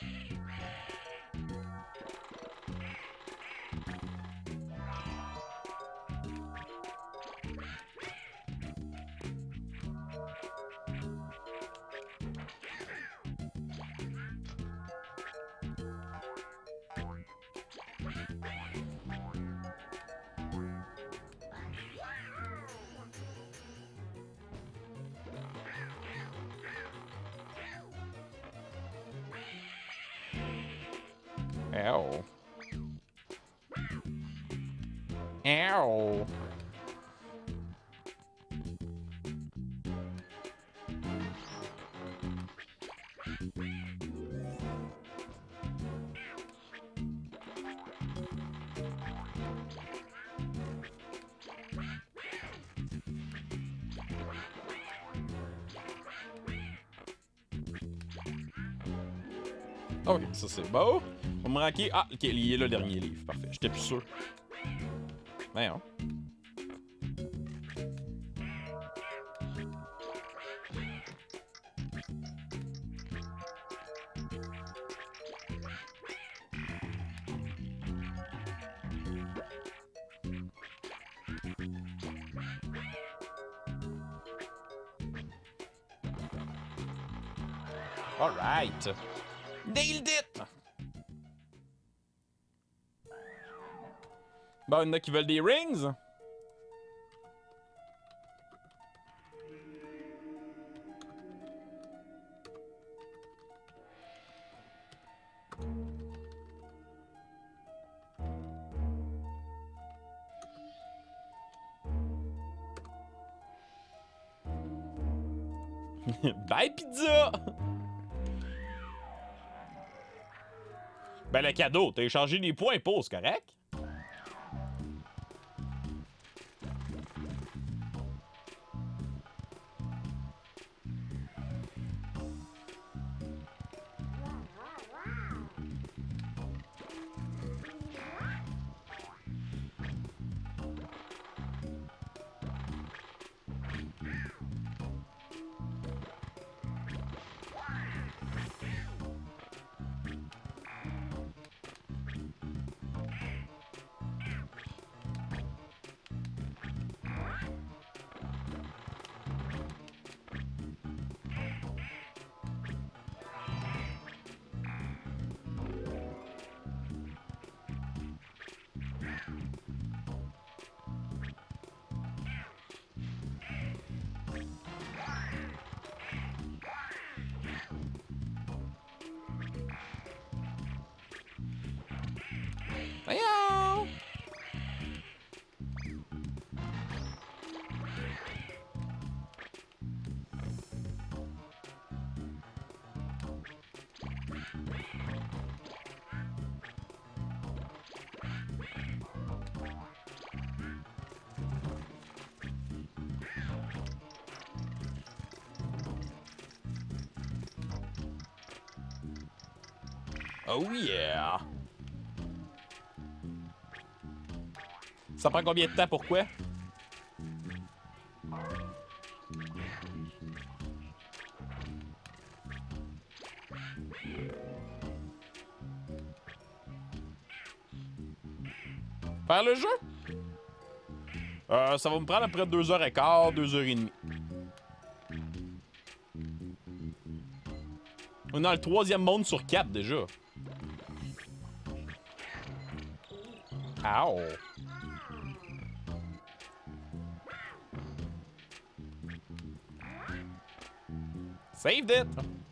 Ow. Ow. Ok, ça c'est beau. On me ranquer. Ah, ok, il est là le dernier livre. Parfait. J'étais plus sûr. Ben non. All right. Nailed it! Bon, il y en a qui veulent des rings. Bye pizza! Ben le cadeau, t'as échangé les points pour, c'est correct? Voyons! Oh yeah! Ça prend combien de temps, pourquoi? Faire le jeu? Euh, ça va me prendre à peu près deux heures et quart, deux heures et demie. On est dans le troisième monde sur quatre déjà. Ow! Saved it!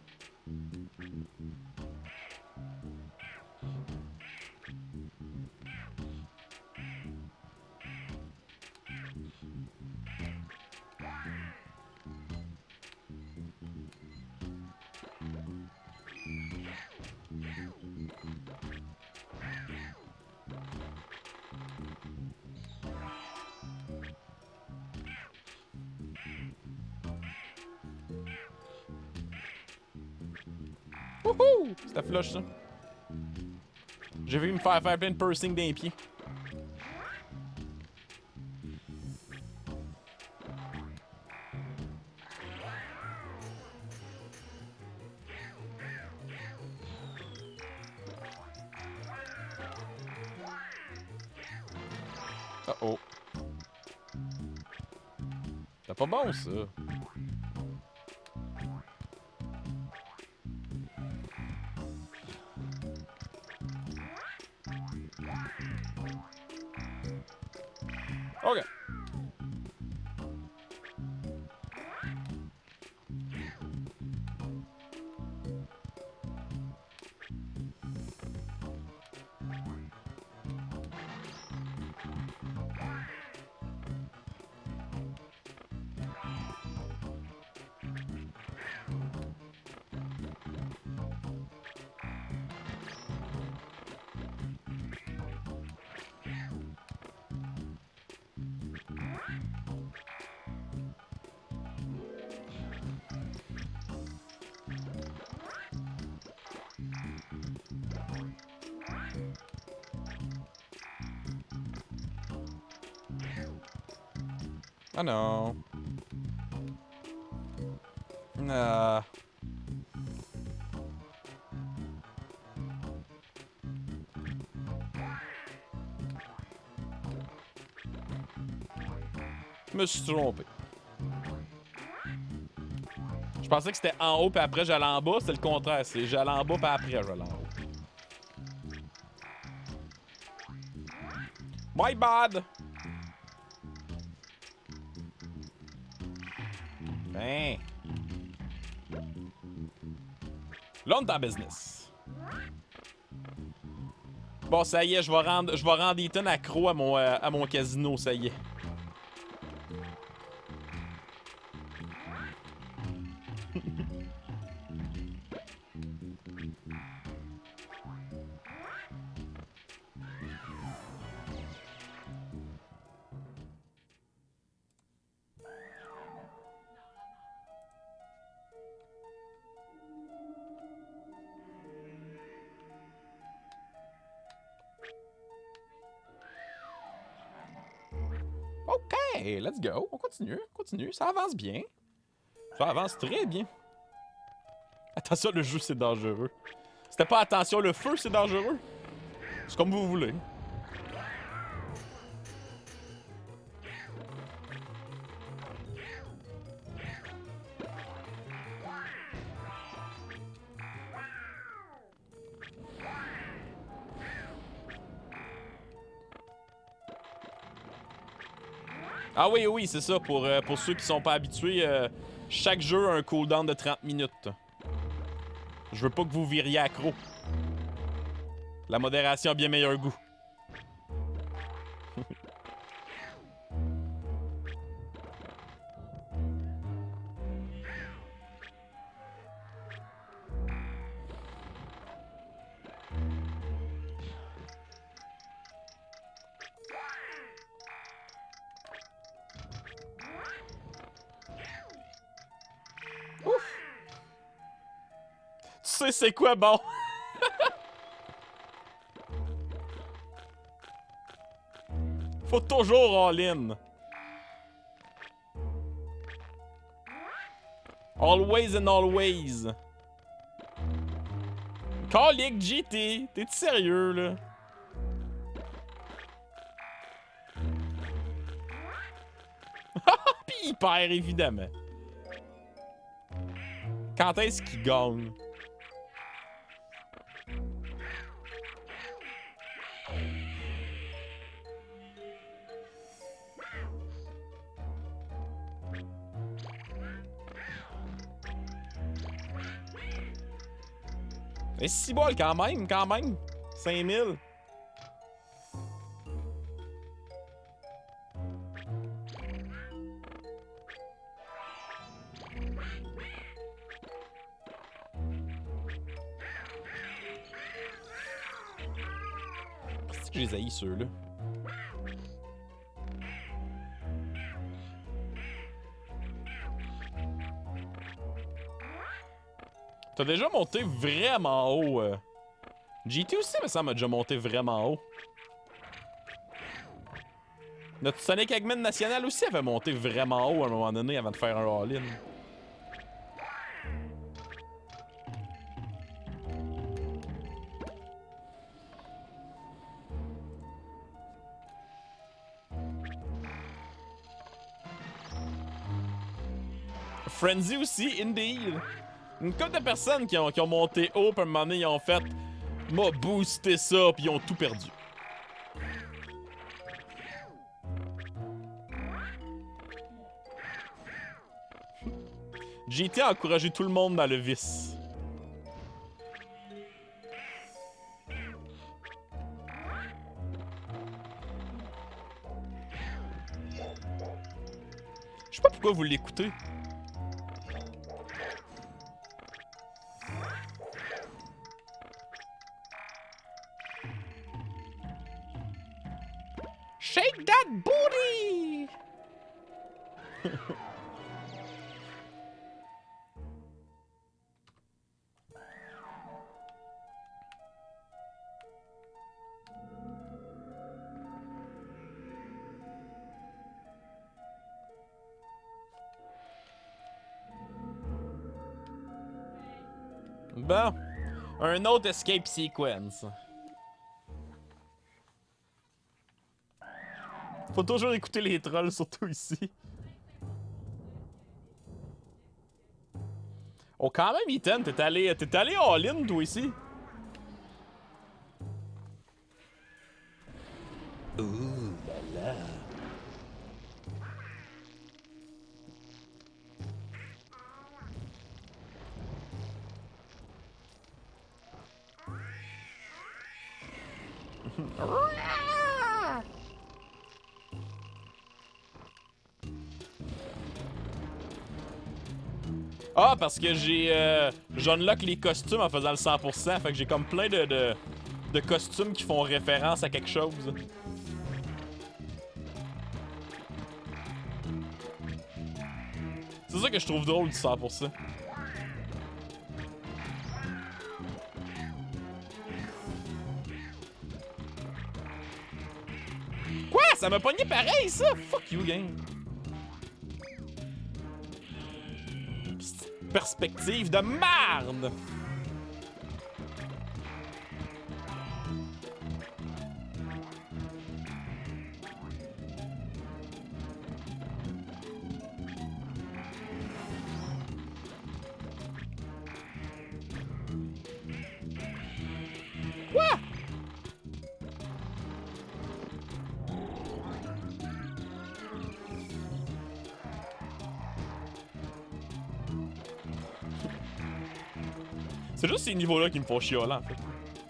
Wouhou! C'était flush, ça. J'ai vu me faire faire plein de piercing dans les pieds. Oh oh. C'est pas bon, ça. OK. Oh non. Ah. Je me suis trompé. Je pensais que c'était en haut puis après j'allais en bas. C'est le contraire. C'est j'allais en bas puis après j'allais en haut. My bad. Ben. Là, on est en business. Bon, ça y est, je vais rendre, je vais rendre Ethan accro à mon, euh, à mon casino, ça y est. OK, let's go. On continue, on continue. Ça avance bien. Ça avance très bien. Attention, le jeu, c'est dangereux. C'était pas attention, le feu, c'est dangereux. C'est comme vous voulez. Ah oui, oui, c'est ça. Pour, euh, pour ceux qui sont pas habitués, euh, chaque jeu a un cooldown de trente minutes. Je veux pas que vous viriez accro. La modération a bien meilleur goût. Tu sais c'est quoi bon? Faut toujours all-in. Always and always. Calique G T, t'es-tu sérieux là? Pis il perd évidemment. Quand est-ce qu'il gagne? Mais six balles quand même, quand même. cinq mille. Qu'est-ce que j'ai haïs ceux-là? T'as déjà monté vraiment haut. Euh... G T aussi, mais ça m'a déjà monté vraiment haut. Notre Sonic Eggman national aussi avait monté vraiment haut à un moment donné avant de faire un all-in. Frenzy aussi, indeed. Une couple de personnes qui ont, qui ont monté haut, puis à un moment donné, ils ont fait « m'a boosté ça », puis ils ont tout perdu. G T a encouragé tout le monde dans le vice. Je sais pas pourquoi vous l'écoutez. Shake that booty! Bon, un autre escape sequence. Faut toujours écouter les trolls, surtout ici. Oh, quand même, Ethan, t'es allé, t'es allé all-in, toi, ici. Ouh là là. Ah, parce que j'ai... Euh, j'unlock les costumes en faisant le cent pour cent. Fait que j'ai comme plein de, de, de costumes qui font référence à quelque chose. C'est ça que je trouve drôle du cent pour cent. Quoi? Ça m'a pogné pareil, ça? Fuck you, game. Perspective de merde! Quoi? C'est juste ces niveaux-là qui me font chialer, en fait.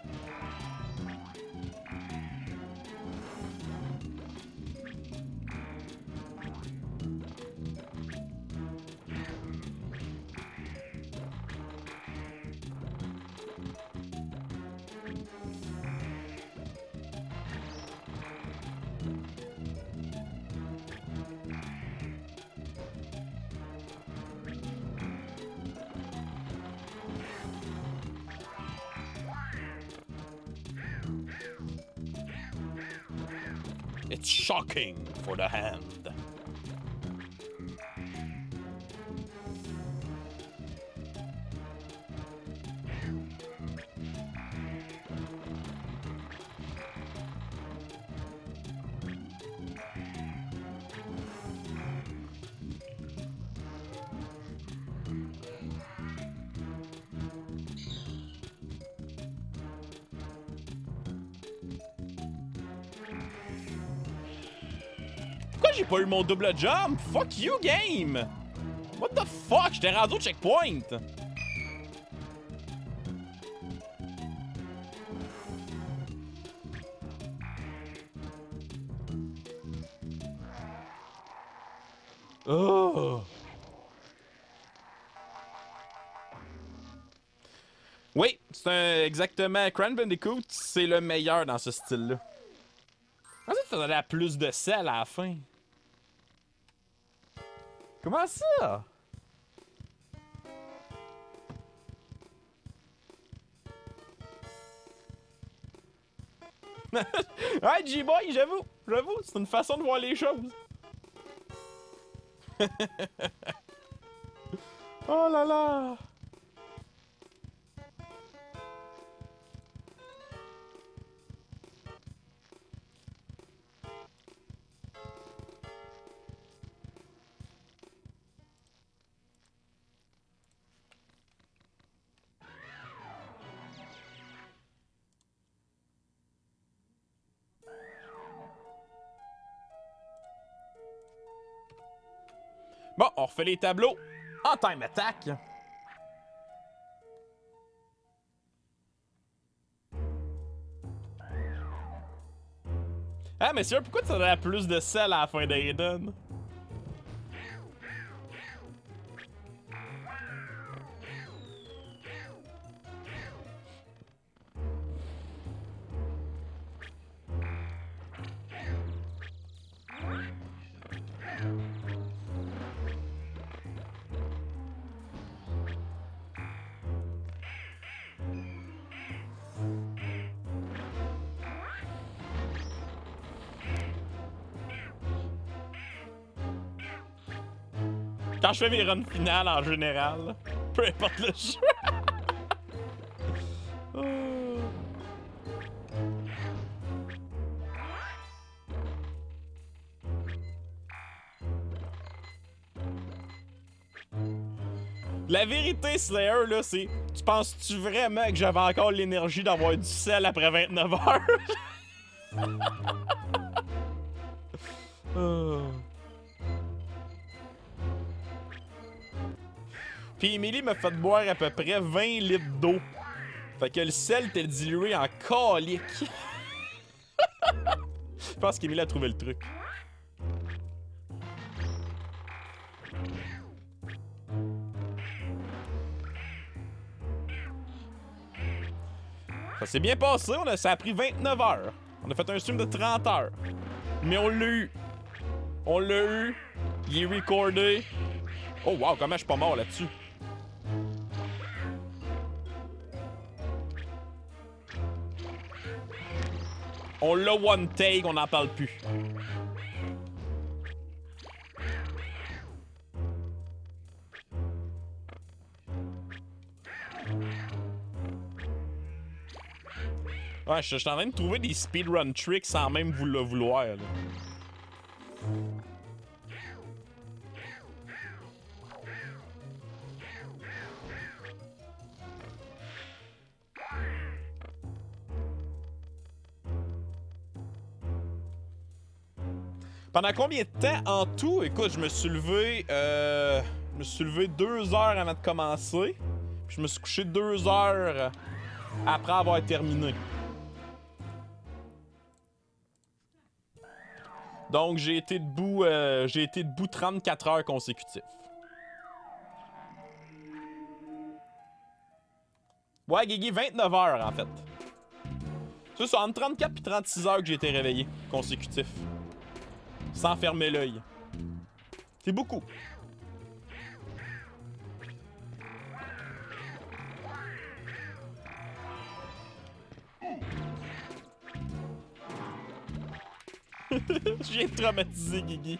It's shocking for the hand. Pourquoi j'ai pas eu mon double jump? Fuck you, game! What the fuck? J'étais rendu au checkpoint! Oh! Oui, c'est un, exactement. Crash Bandicoot, c'est le meilleur dans ce style-là. Comment ça, ça donnait plus de sel à la fin? Comment ça? Ouais, G-Boy, j'avoue, j'avoue, c'est une façon de voir les choses. Oh là là! Bon, on refait les tableaux en time attack. Ah, mais c'est pourquoi tu aurais plus de sel à la fin d'Aiden? Quand je fais mes runs finales en général, peu importe le jeu. Oh. La vérité, Slayer, là, c'est... Tu penses-tu vraiment que j'avais encore l'énergie d'avoir du sel après vingt-neuf heures? Oh. Puis Emily m'a fait boire à peu près vingt litres d'eau. Fait que le sel était dilué en calique. pense qu'Emile a trouvé le truc. Ça s'est bien passé, on a, ça a pris vingt-neuf heures. On a fait un stream de trente heures. Mais on l'a eu. On l'a eu. Il est recordé. Oh wow, comment je suis pas mort là-dessus. On l'a one take, on n'en parle plus. Ouais, je suis en train de trouver des speedrun tricks sans même vous le vouloir. Là. Pendant combien de temps en tout? Écoute, je me suis levé, euh, je me suis levé deux heures avant de commencer. Puis je me suis couché deux heures après avoir terminé. Donc j'ai été debout, euh, j'ai été debout trente-quatre heures consécutives. Ouais, Guigui, vingt-neuf heures en fait. C'est ça, entre trente-quatre et trente-six heures que j'ai été réveillé consécutif. Sans fermer l'œil. C'est beaucoup. Je viens de traumatiser Guigui.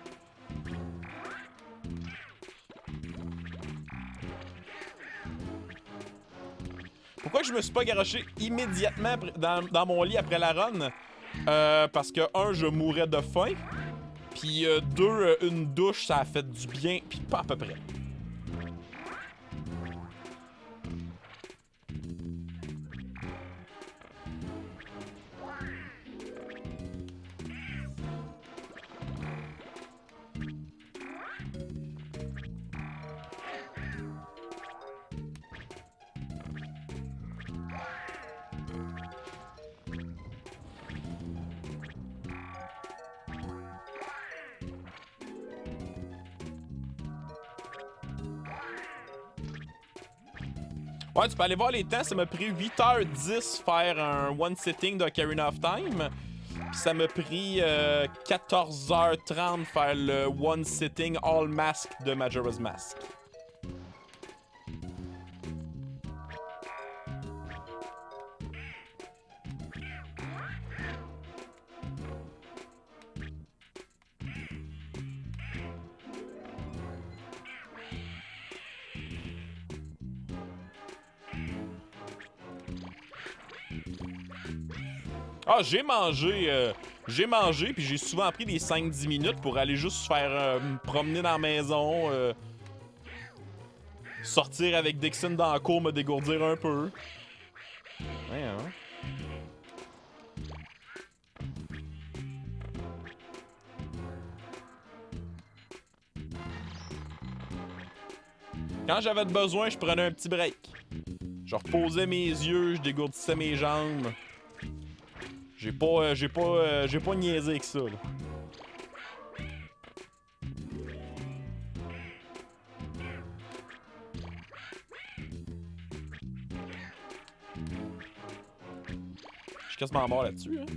Pourquoi je me suis pas garoché immédiatement dans, dans mon lit après la run? Euh, parce que, un, je mourais de faim. Puis, euh, deux, euh, une douche, ça a fait du bien. Puis pas à peu près. Ouais, tu peux aller voir les temps. Ça m'a pris huit heures dix faire un one sitting d'Ocarina of Time. Puis ça m'a pris euh, quatorze heures trente faire le one sitting all mask de Majora's Mask. Ah, j'ai mangé, euh, j'ai mangé, puis j'ai souvent pris des cinq dix minutes pour aller juste faire euh, me promener dans la maison, euh, sortir avec Dixon dans la cour, me dégourdir un peu. Ouais, hein? Quand j'avais besoin, je prenais un petit break. Je reposais mes yeux, je dégourdissais mes jambes. J'ai pas, euh, j'ai pas, euh, j'ai pas niaisé avec ça, là. Je suis quasiment mort là-dessus, hein.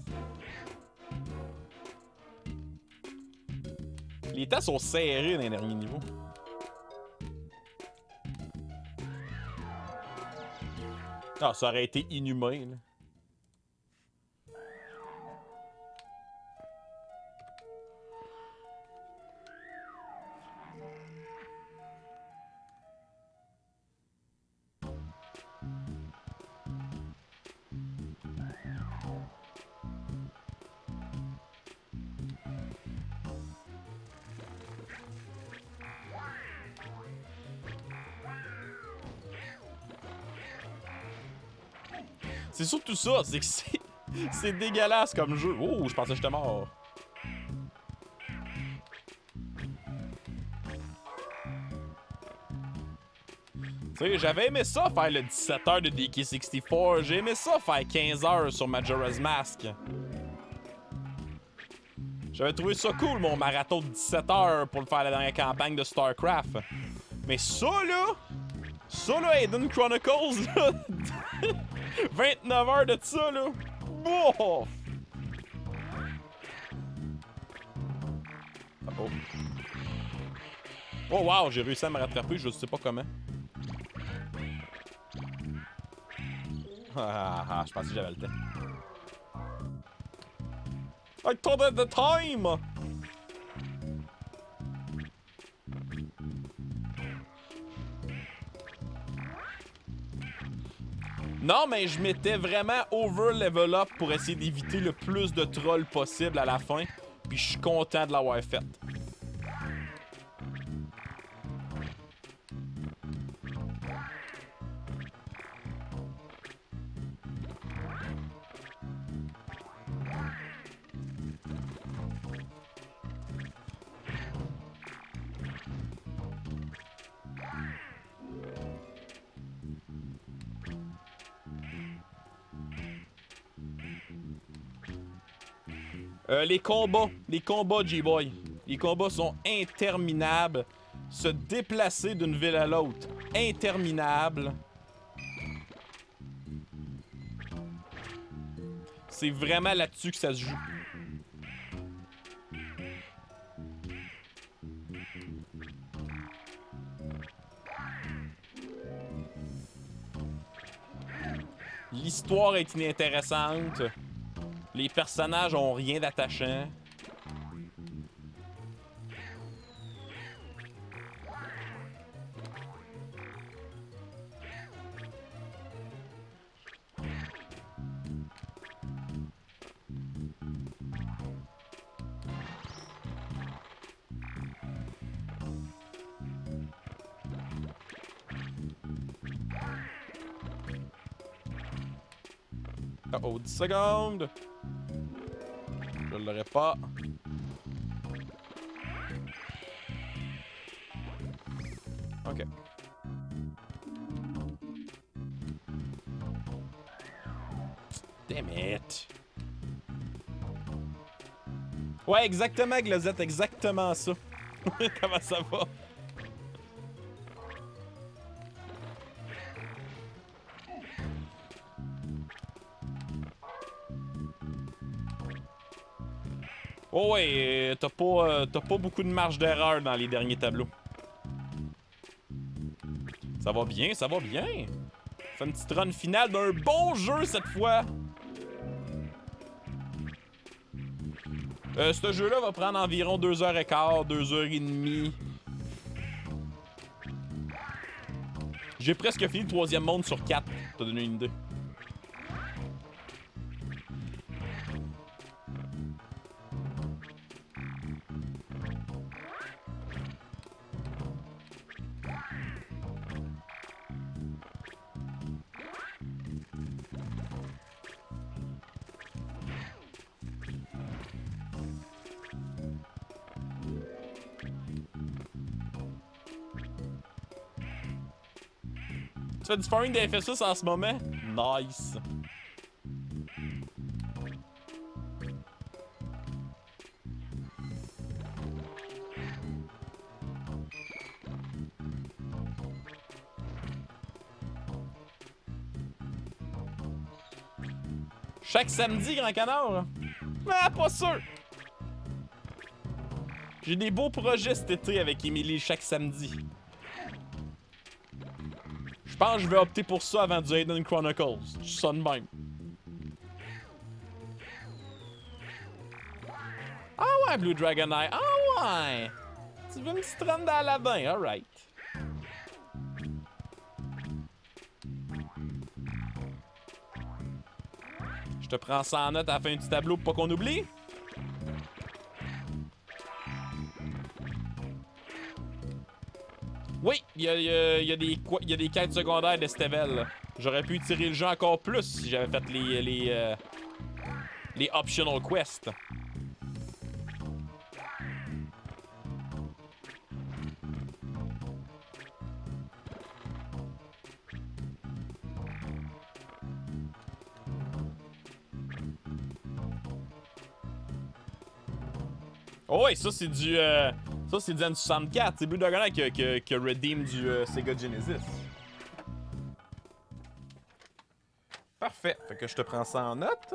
Les temps sont serrés dans les derniers niveaux. Ah, ça aurait été inhumain, là. C'est surtout ça, c'est que c'est... c'est dégueulasse comme jeu. Oh, je pensais que j'étais mort. Tu sais, j'avais aimé ça faire le dix-sept heures de D K soixante-quatre. J'ai aimé ça faire quinze heures sur Majora's Mask. J'avais trouvé ça cool, mon marathon de dix-sept heures pour le faire la dernière campagne de StarCraft. Mais ça, là... Ça, là, Aiden Chronicles, là... vingt-neuf heures de ça, là... Oh! Oh. Oh, wow, j'ai réussi à me rattraper, je sais pas comment. Ah, ah, je pensais que j'avais le temps. I told at the time! Non, mais je m'étais vraiment over level up pour essayer d'éviter le plus de trolls possible à la fin. Puis je suis content de l'avoir fait. Euh, les combats, les combats, J-Boy. Les combats sont interminables. Se déplacer d'une ville à l'autre, interminable. C'est vraiment là-dessus que ça se joue. L'histoire est inintéressante. Les personnages ont rien d'attachant. Oh, dix secondes. Je l'aurais pas. Ok. Damn it. Ouais, exactement, Glazette, exactement ça. Comment ça va? Oh ouais, t'as pas, euh, t'as pas beaucoup de marge d'erreur dans les derniers tableaux. Ça va bien, ça va bien. Fait une petite run finale d'un bon jeu cette fois. Euh, ce jeu-là va prendre environ deux heures quinze, deux heures trente. J'ai presque fini le troisième monde sur quatre, pour te donner une idée. Tu fais du sparring de F S S en ce moment? Nice! Chaque samedi, Grand Canard? Ah, pas sûr! J'ai des beaux projets cet été avec Émilie chaque samedi. Je pense que je vais opter pour ça avant du Aiden Chronicles. Je suis ça de même. Ah ouais, Blue Dragon Eye. Ah ouais! Tu veux une petite run d'Aladin, alright. Je te prends ça en note à la fin du tableau pour pas qu'on oublie. Oui, il y a, y, a, y, a des, y a des quêtes secondaires d'Estevel. J'aurais pu tirer le jeu encore plus si j'avais fait les, les, euh, les optional quests. Oh ouais, ça c'est du... Euh, ça c'est du N soixante-quatre. C'est Blue Dragon qui, qui, qui a redeem du euh, Sega Genesis. Parfait. Fait que je te prends ça en note.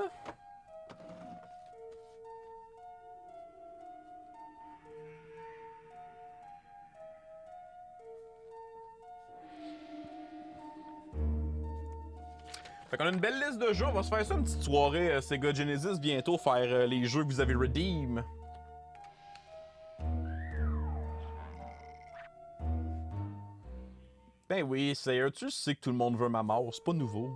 Fait qu'on a une belle liste de jeux. On va se faire ça une petite soirée euh, Sega Genesis bientôt, faire euh, les jeux que vous avez redeem. Ben oui, Sayer, tu sais que tout le monde veut ma mort, c'est pas nouveau.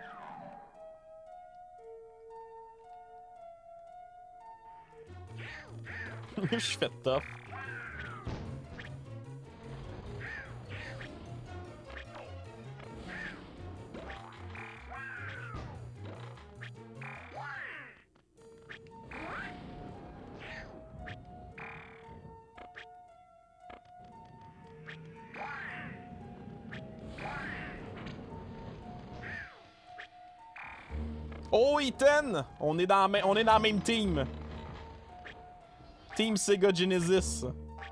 Je suis fait tough. Oh, Ethan! On est dans, on est dans la même team. Team Sega Genesis.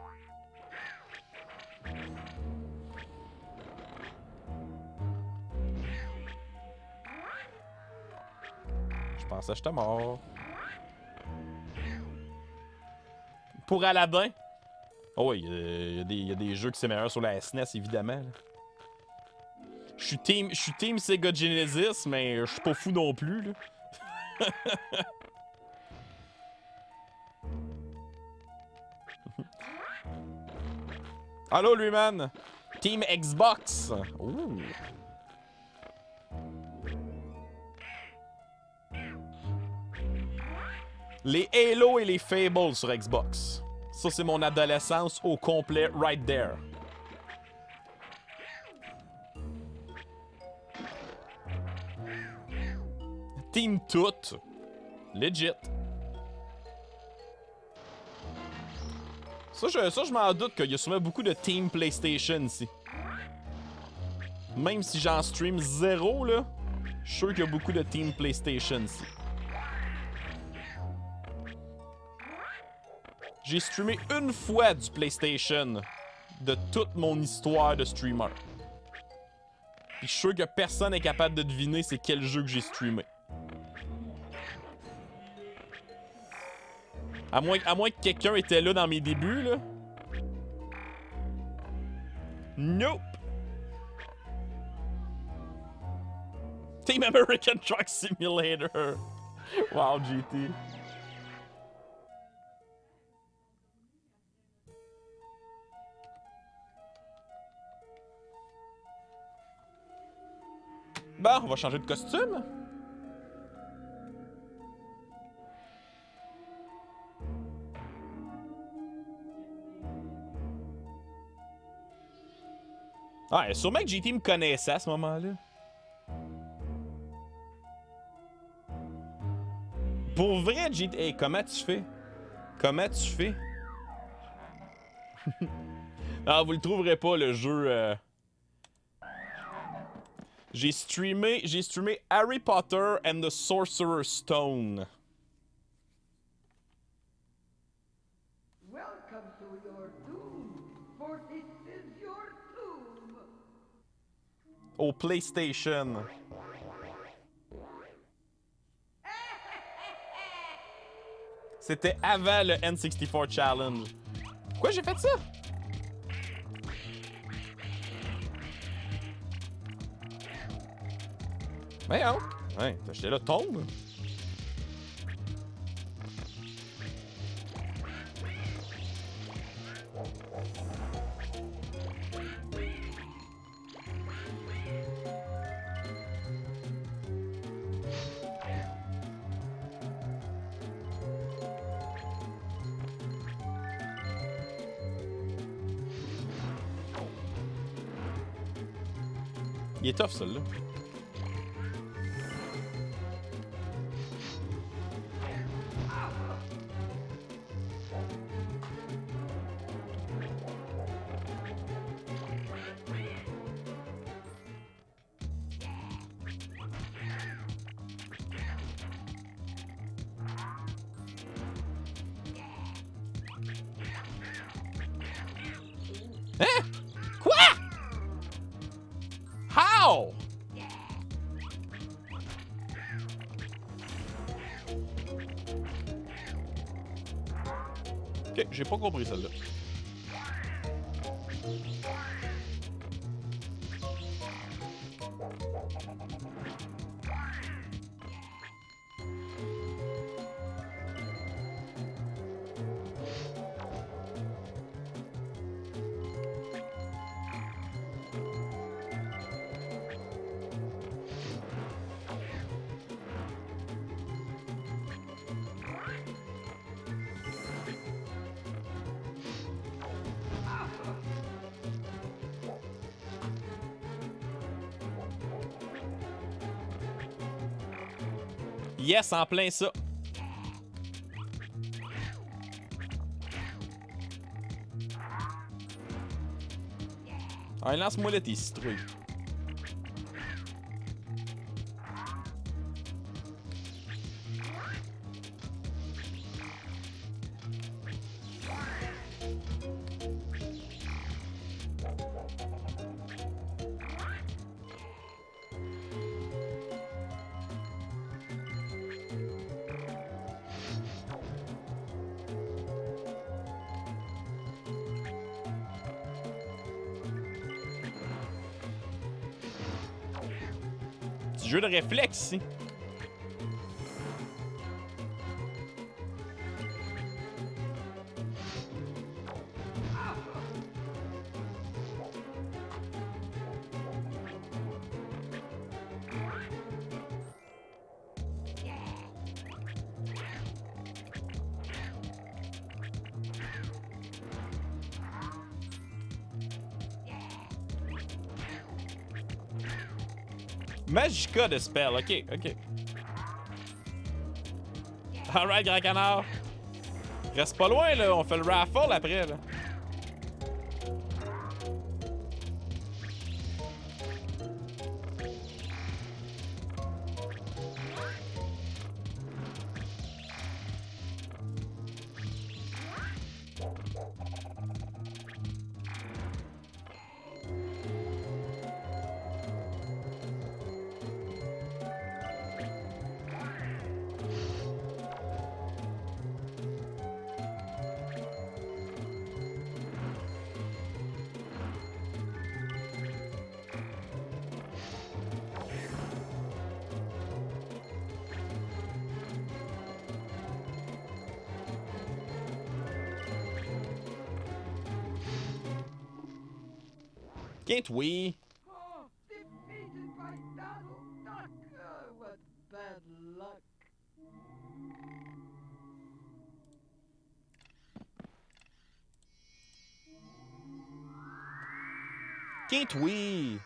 Je pensais que j'étais mort. Pour Aladdin? Oh oui, il y, y, y a des jeux qui c'est meilleur sur la S N E S, évidemment. Je suis team, je suis team Sega Genesis, mais je suis pas fou non plus, là. Allô, lui, man! Team Xbox! Ouh! Les Halo et les Fable sur Xbox. Ça, c'est mon adolescence au complet, right there. Team tout. Legit. Ça, je, ça, je m'en doute qu'il y a sûrement beaucoup de Team PlayStation ici. Même si j'en stream zéro, là, je suis sûr qu'il y a beaucoup de Team PlayStation ici. J'ai streamé une fois du PlayStation de toute mon histoire de streamer. Puis je suis sûr que personne n'est capable de deviner c'est quel jeu que j'ai streamé. À moins, à moins que quelqu'un était là dans mes débuts, là. Nope! Team American Truck Simulator! Wow, G T. Bon, on va changer de costume. Ah, sûrement que G T me connaissait à ce moment-là. Pour vrai, G T... Hey, comment tu fais? Comment tu fais? Ah, vous le trouverez pas, le jeu... Euh... J'ai streamé... J'ai streamé Harry Potter and the Sorcerer's Stone. Welcome to your doom, for this is your doom. Au PlayStation. C'était avant le N soixante-quatre Challenge. Pourquoi j'ai fait ça? Voyons. Ouais, j'étais là, tombe. Il est tough, celui-là. Hein? Quoi? How? Ok, j'ai pas compris celle-là. Yes, en plein ça. Allez, lance-moi là tes citrouilles. Petit jeu de réflexe ici. Magicka de spell, ok, ok. Alright, grand canard. Reste pas loin, là. On fait le raffle après, là. Can't we? Oh, defeated by Donald Duck. Oh, what bad luck. Can't we?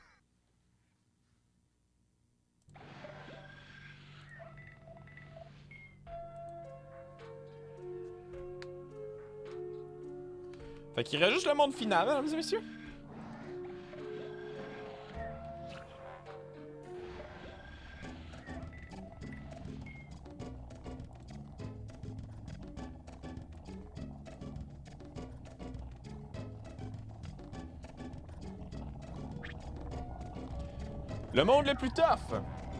Fait qu'il reste juste le monde final, mesdames et messieurs. Le monde le plus tough.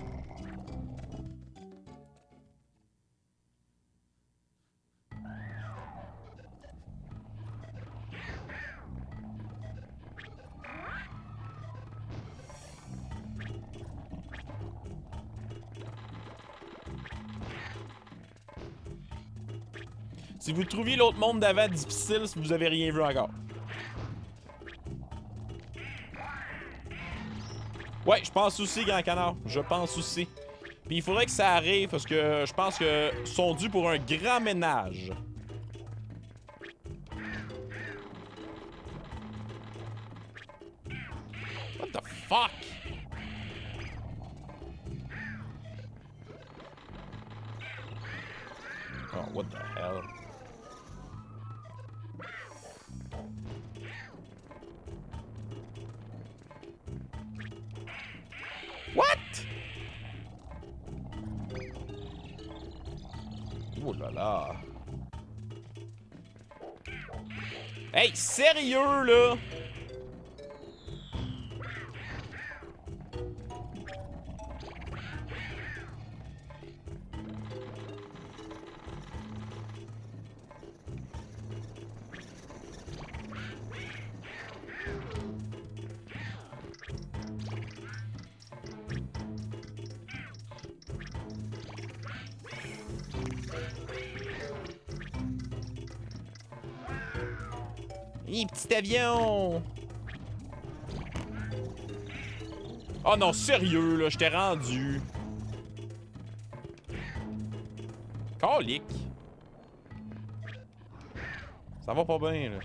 Si vous trouviez l'autre monde d'avant difficile, si vous avez rien vu encore. Ouais, je pense aussi, grand canard. Je pense aussi. Puis il faudrait que ça arrive parce que je pense que sont dus pour un grand ménage. What the fuck? Oh, what the hell? What? Oh là là. Hey, sérieux, là? Hi, petit avion! Oh non, sérieux, là, je t'ai rendu. Calique. Ça va pas bien, là.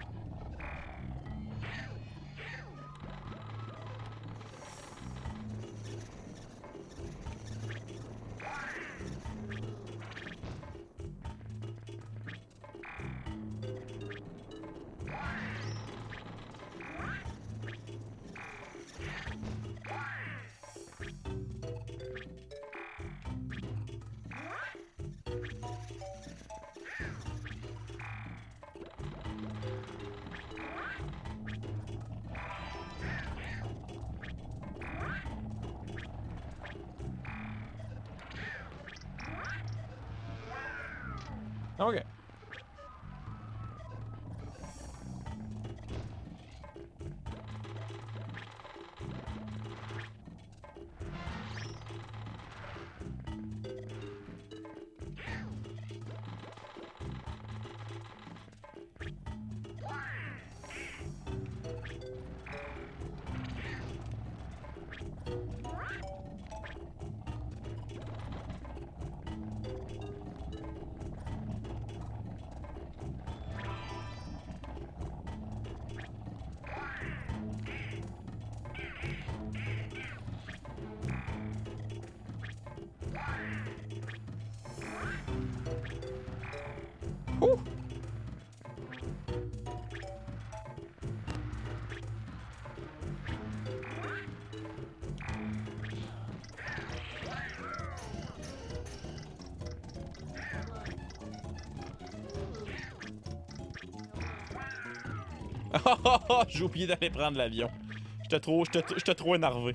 OK. Ouh! J'ai oublié d'aller prendre l'avion. J'étais trop, j'étais, j'étais trop énervé.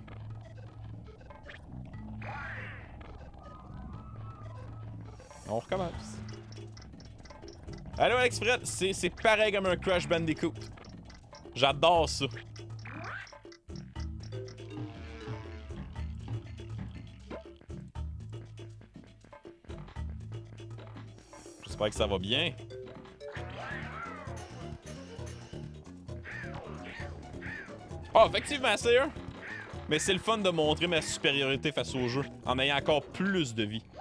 On recommence. Allô, Alex Fred, c'est, c'est pareil comme un Crash Bandicoot. J'adore ça. J'espère que ça va bien. Oh, effectivement, c'est eux. Mais c'est le fun de montrer ma supériorité face au jeu, en ayant encore plus de vie.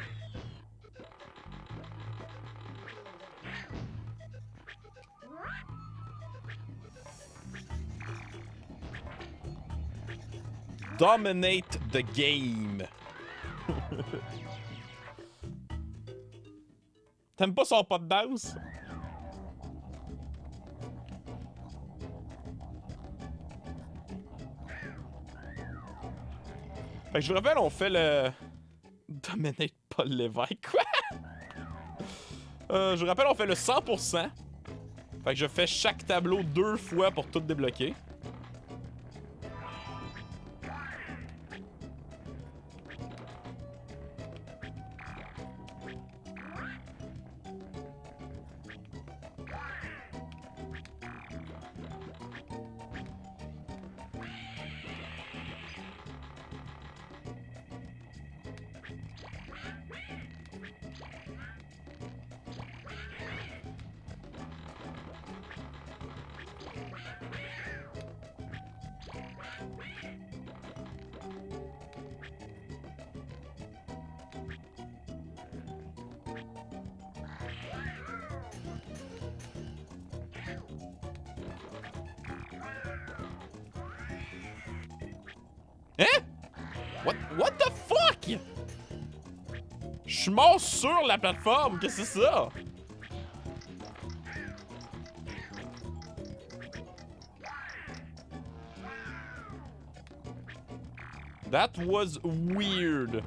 Dominate the game. T'aimes pas son pas de danse? Fait que je vous rappelle, on fait le... Dominate Paul Lévesque, quoi? euh, je vous rappelle, on fait le cent pour cent. Fait que je fais chaque tableau deux fois pour tout débloquer. Hein? What, what the fuck? Je suis mort sur la plateforme, qu'est-ce que c'est ça? That was weird.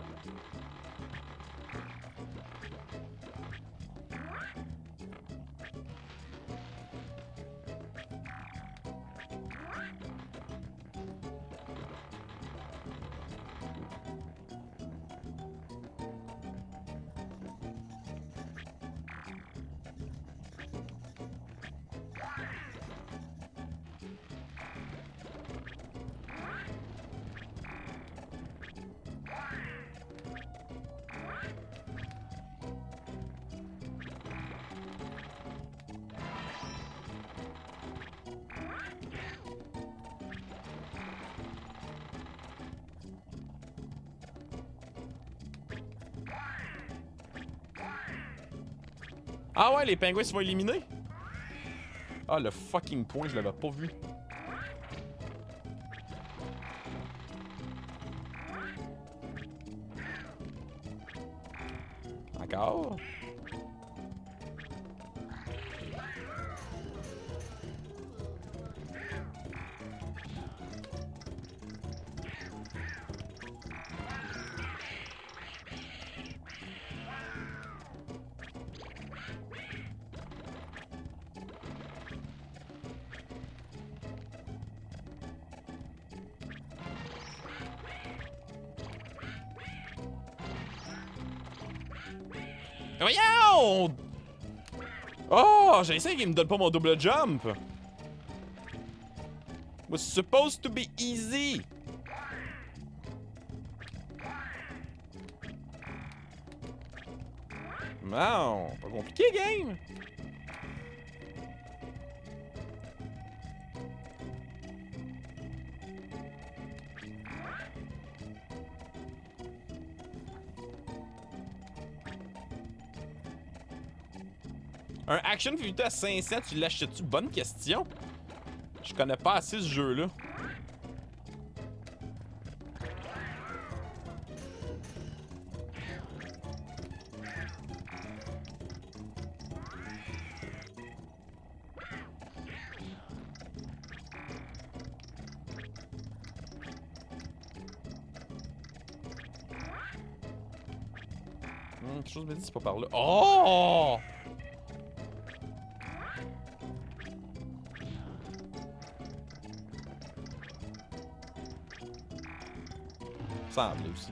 Ah ouais, les pingouins se font éliminer? Ah, le fucking point, je l'avais pas vu. Encore? Voyons! Oh, j'ai essayé qu'il me donne pas mon double jump. Was supposed to be easy. Non, pas compliqué, game. Un action figurité à cinq cents, tu l'achètes-tu? Bonne question. Je connais pas assez ce jeu-là. Hum, quelque chose me dit c'est pas par là. Oh! Semble aussi.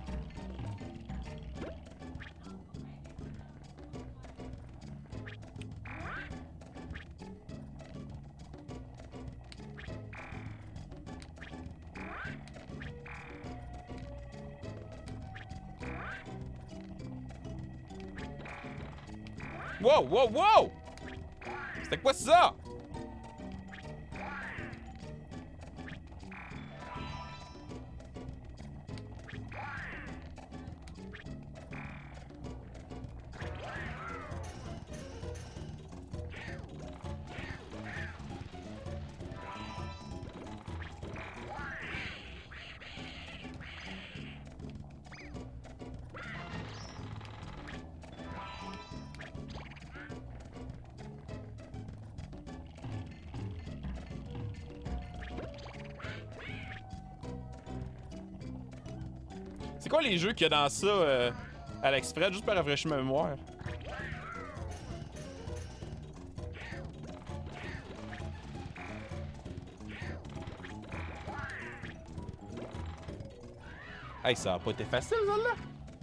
Wow, wow, wow! C'était quoi ça? C'est quoi les jeux qu'il y a dans ça, euh, Alex Fred, juste pour rafraîchir ma mémoire? Hey, ça a pas été facile, ça, là?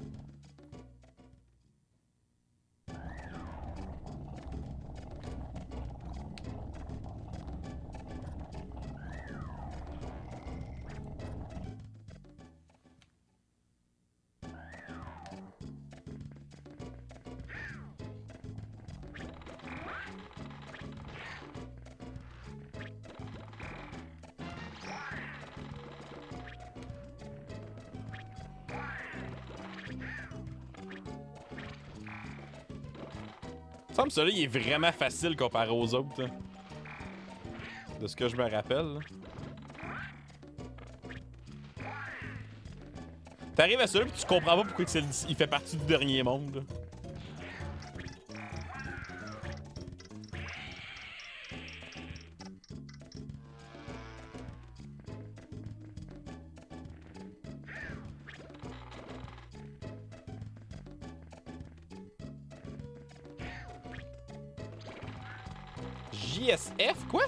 Il me semble que celui-là, il est vraiment facile comparé aux autres. Hein. De ce que je me rappelle. Là. T'arrives à celui-là et tu comprends pas pourquoi il fait partie du dernier monde. Là. J S F, quoi?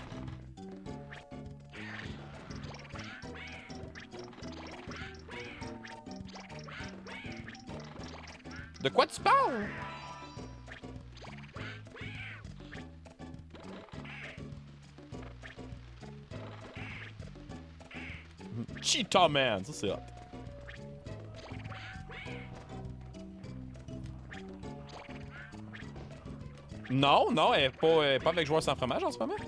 De quoi tu parles? Cheetah Man, ça c'est hot. Non, non, elle est pas, elle est pas avec joueur sans fromage en ce moment.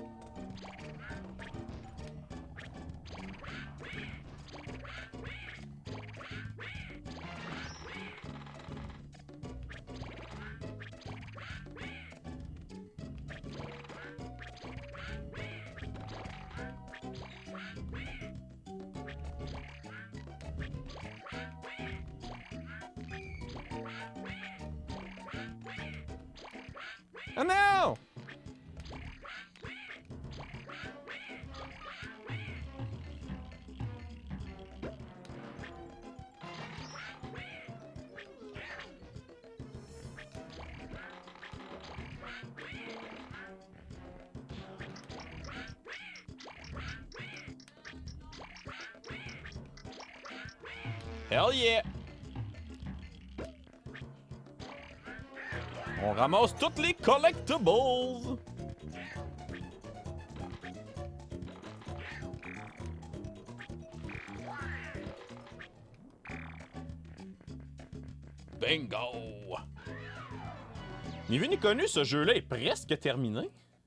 Oh non! Hell yeah! On ramasse toutes les collectibles! Bingo! Ni vu ni connu, ce jeu-là est presque terminé.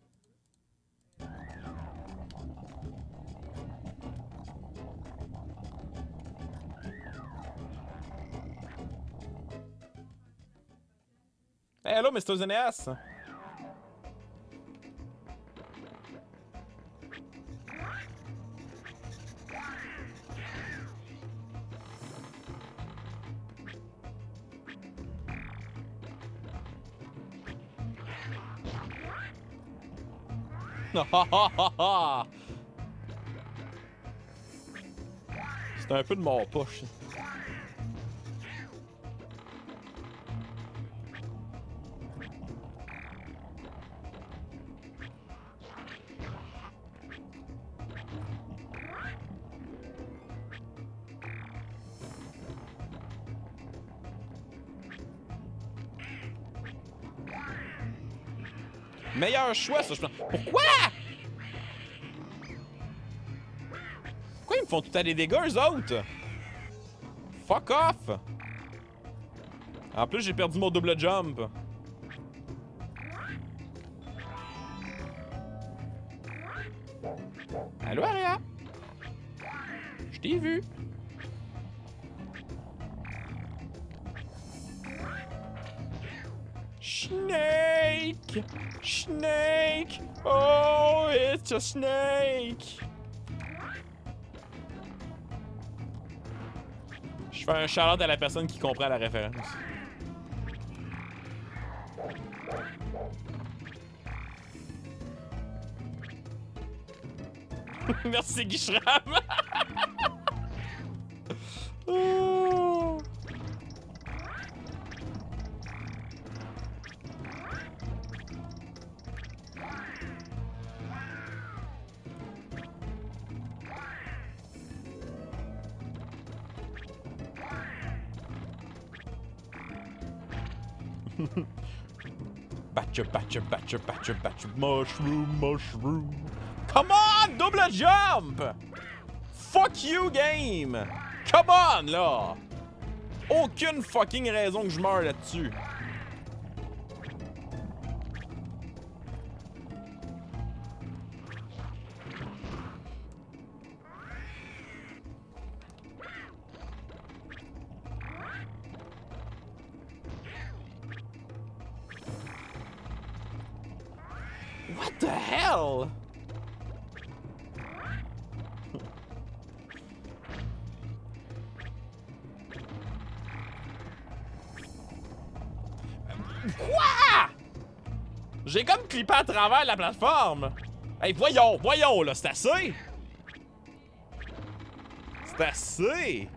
Hey, hello, mister Zeneas! C'est un peu de mort poche. Meilleur choix, ça, je pense. Pourquoi? Pourquoi ils me font tout à des dégâts, eux autres? Fuck off! En plus, j'ai perdu mon double jump. Allô, Aria? Je t'ai vu. Snake! Snake! Oh, it's a snake! Je fais un shout-out à la personne qui comprend la référence. Merci, Guichram! Oh. Batcha, batcha, batcha, batcha, batcha, mushroom, mushroom. Come on, double jump! Fuck you, game! Come on, là! Aucune fucking raison que je meure là-dessus. What the hell? Quoi? J'ai comme clippé à travers la plateforme. Hey, voyons, voyons, là, c'est assez. C'est assez.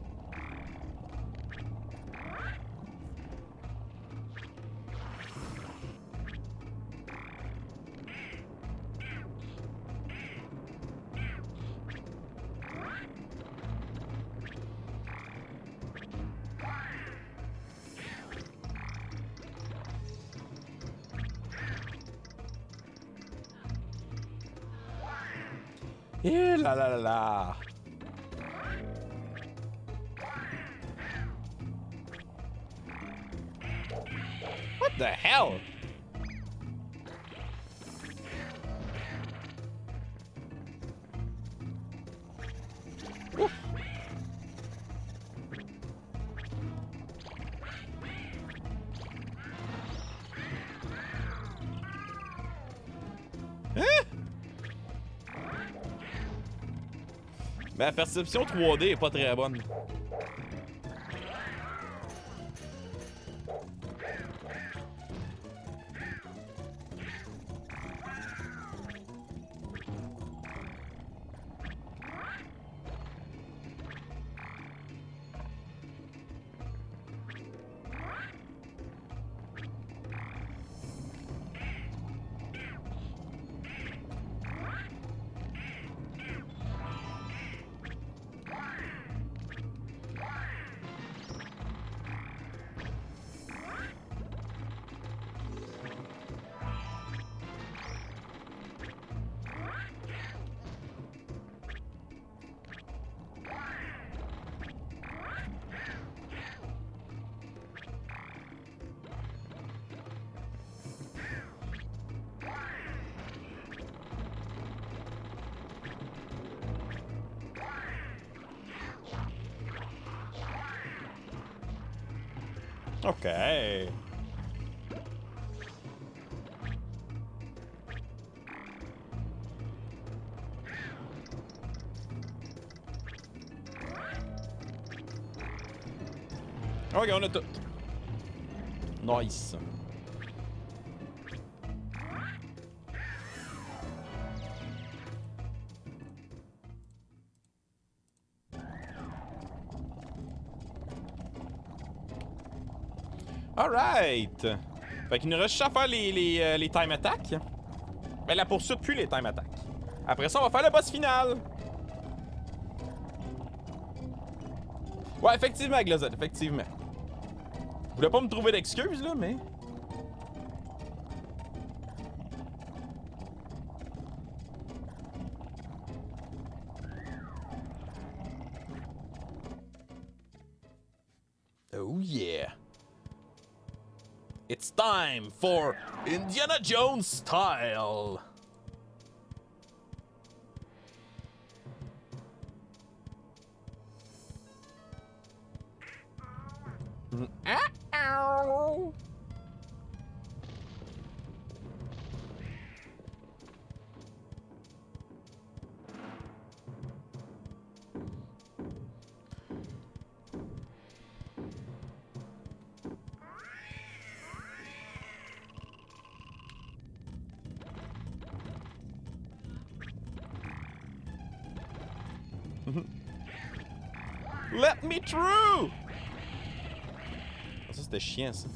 Eh là là là là. What the hell? Ouf. Hein? Ma perception trois D est pas très bonne. OK. OK, on a tout. Nice. Alright! Fait qu'il nous reste juste à faire les, les, euh, les time attacks. Ben, la poursuite puis les time attacks. Après ça, on va faire le boss final. Ouais, effectivement, Glazette, effectivement. Vous voulez pas me trouver d'excuses, là, mais... Oh yeah! It's time for Indiana Jones style! Ow! Let me through! Ça, c'était chiant, ça.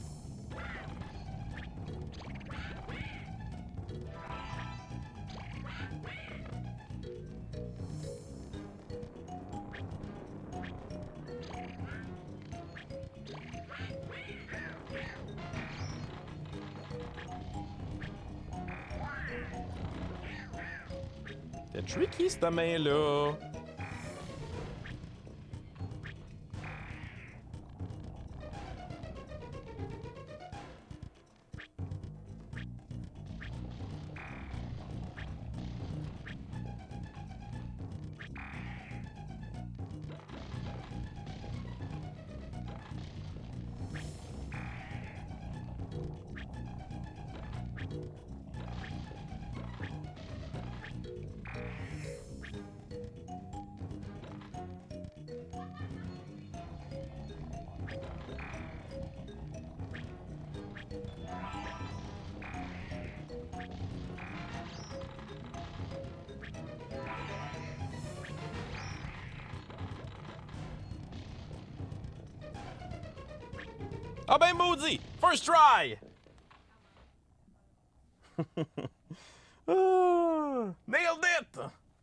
C'était tricky, cette main-là. Ah ben maudit! First try! Ah, nailed it!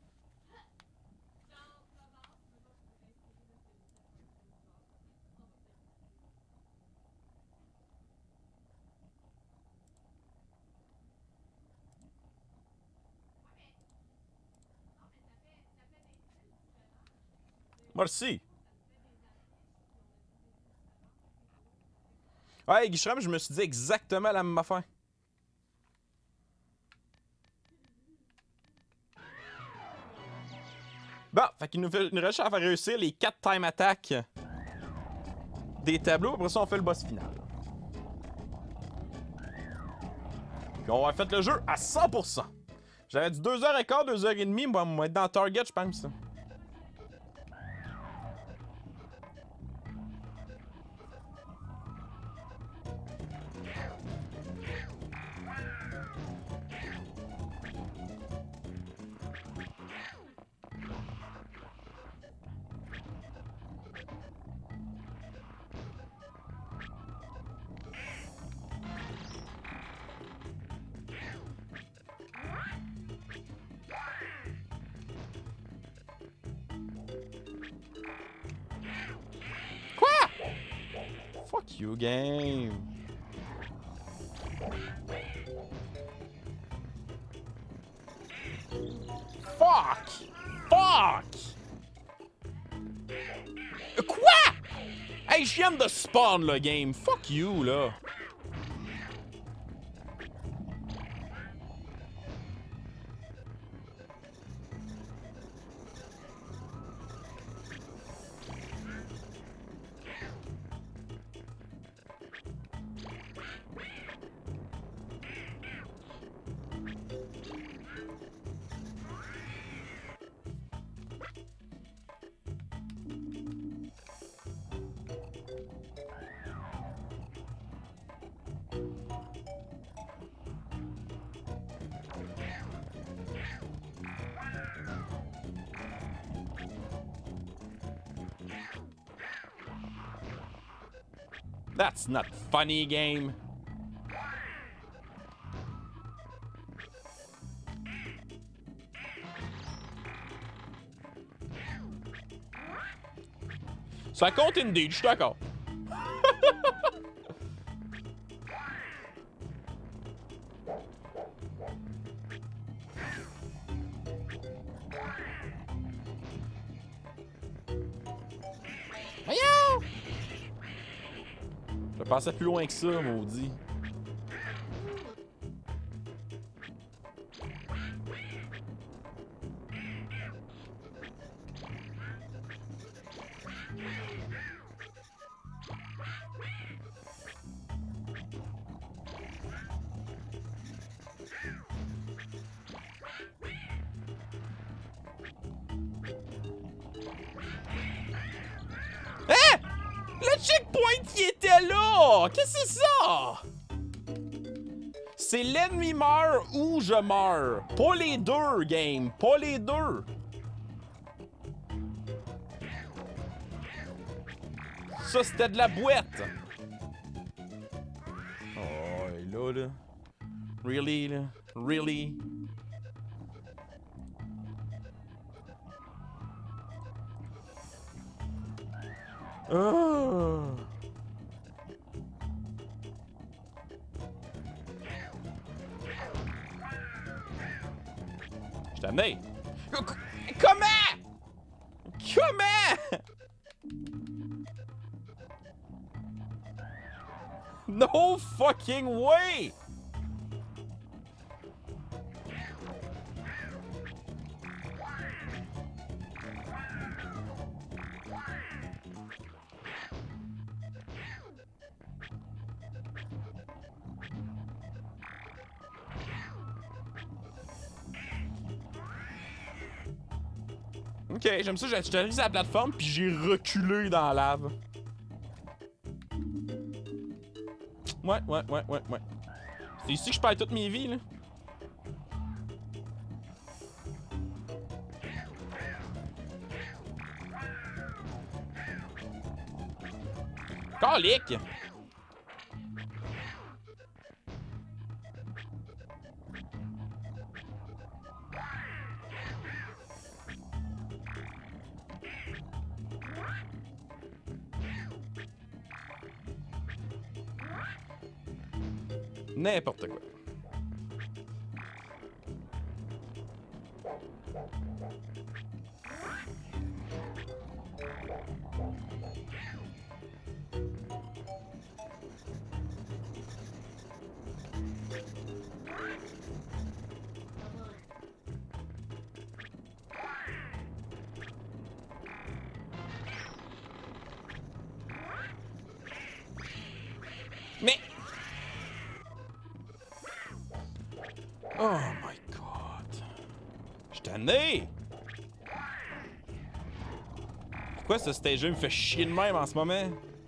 Merci. Ouais, Guichram, je me suis dit exactement la même affaire. Bon, fait qu'il nous, fait, nous reste à faire réussir les quatre time attacks des tableaux. Après ça, on fait le boss final. Puis on va faire le jeu à cent pour cent. J'avais dit deux heures quinze, deux heures trente. Moi, on va être dans Target, je pense. Fuck you, game. Fuck! Fuck! Quoi? Hey, je viens de spawn, le game. Fuck you, là. That's not funny, game. Ça compte indeed, je suis d'accord. Voyons! Je pensais plus loin que ça, maudit. Hein? Le checkpoint qui était là! Qu'est-ce que c'est ça? C'est l'ennemi meurt ou je meurs. Pas les deux, game. Pas les deux. Ça, c'était de la boîte. Oh, et là, là. Really, là? Really? Oh. Je t'ai amené. Comment? Comment? No fucking way! Ok, j'aime ça, j'ai arrivé sur la plateforme puis j'ai reculé dans la lave. Ouais, ouais, ouais, ouais, ouais. C'est ici que je perds toutes mes vies, là. Calique! N'importe quoi. Mais... Oh my god. Je t'en ai. Pourquoi ce stage-là me fait chier de même en ce moment?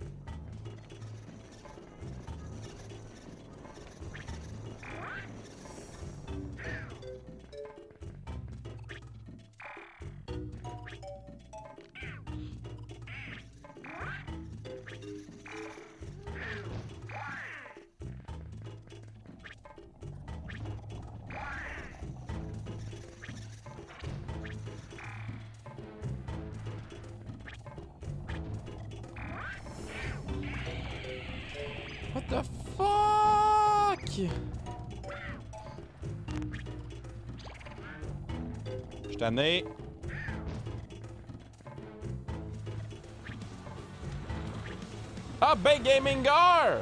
What the fuck? Je t'en ai. Ah ben Gamingar!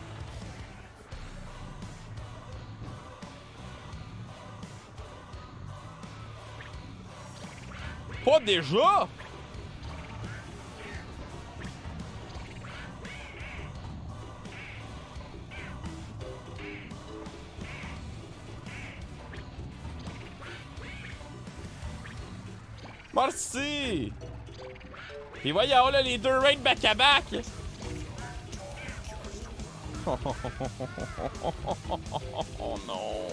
Pas déjà? Merci! Et voyons là les deux raids back à back! Oh non!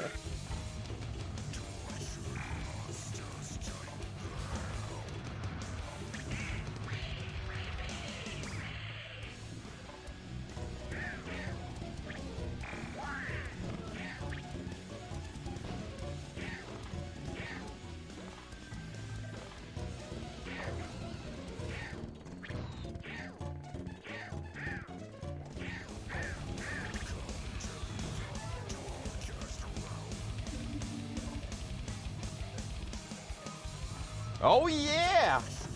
Oh yeah!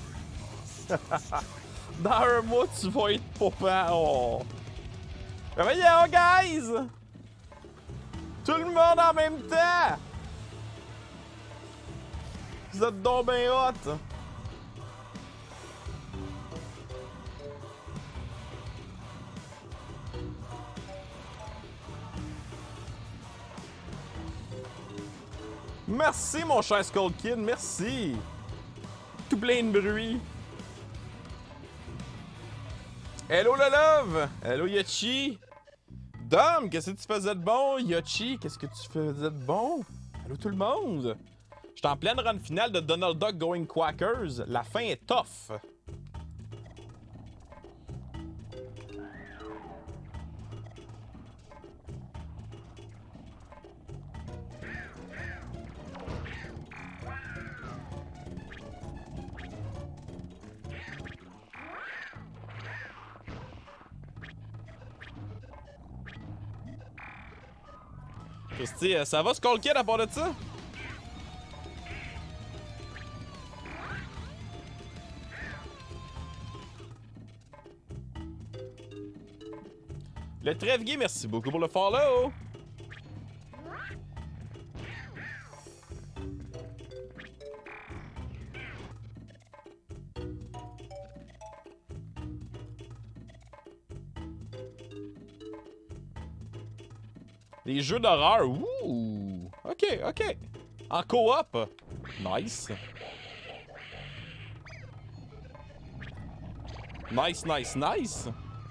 Dans un mois, tu vas être papa. Oh. Mais voyons, guys! Tout le monde en même temps! Vous êtes donc ben hot! Merci, mon cher Skull Kid, merci! Tout plein de bruit. Hello, le love! Hello, Yachi! Dom, qu'est-ce que tu faisais de bon? Yachi, qu'est-ce que tu faisais de bon? Allô, tout le monde! J'étais en pleine run finale de Donald Duck Going Quackers. La fin est tough. Christy, ça va, Skull Kid, à part de ça? Le trève gay, merci beaucoup pour le follow! Les jeux d'horreur, ouh! Ok, ok. En coop. Nice. Nice, nice, nice.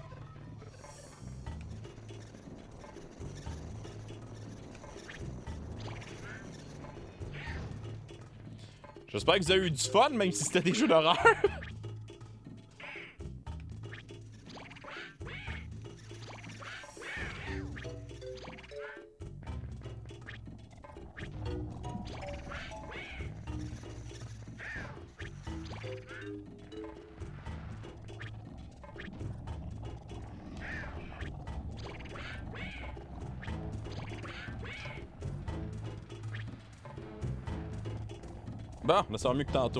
J'espère que vous avez eu du fun, même si c'était des jeux d'horreur. Bon, là, ça va mieux que tantôt.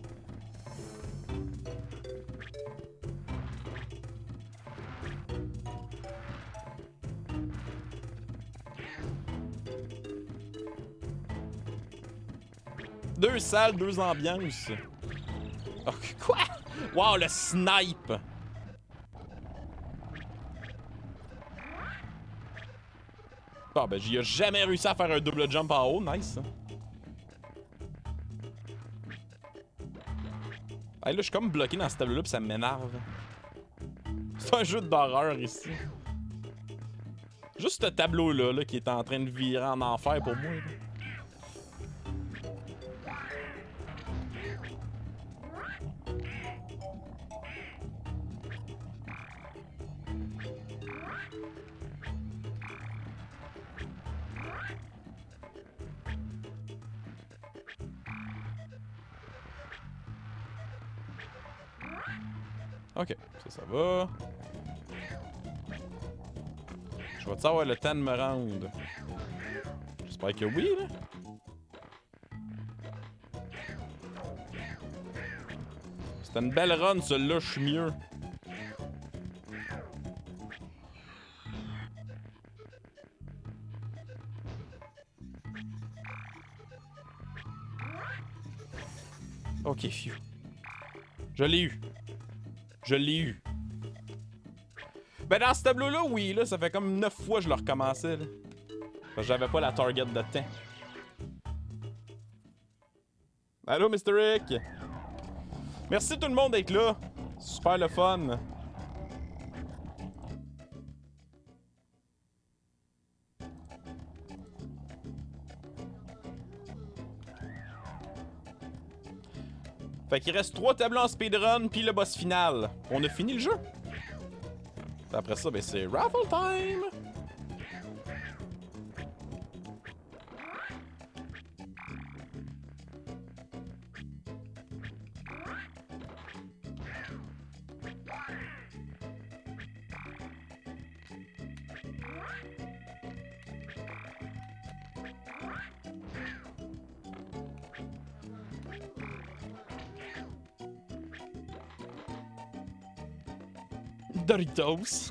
Deux salles, deux ambiances. Oh, quoi? Wow, le snipe! Ah, ben, j'y ai jamais réussi à faire un double jump en haut. Nice. Hey, là, je suis comme bloqué dans ce tableau-là, pis ça m'énerve. C'est un jeu d'horreur ici. Juste ce tableau-là, là, qui est en train de virer en enfer pour moi. Là. Ok, ça, ça va. Je vais-tu avoir le temps de me rendre? J'espère que oui, là. C'était une belle run, celle-là, je suis mieux. Ok, phew. Je l'ai eu. Je l'ai eu. Ben dans ce tableau-là, oui, là, ça fait comme neuf fois que je le recommençais, là. Parce que j'avais pas la target de temps. Allô, mister Rick! Merci tout le monde d'être là. Super le fun. Fait qu'il reste trois tableaux en speedrun, puis le boss final. On a fini le jeu. Après ça, ben c'est raffle time! Doritos.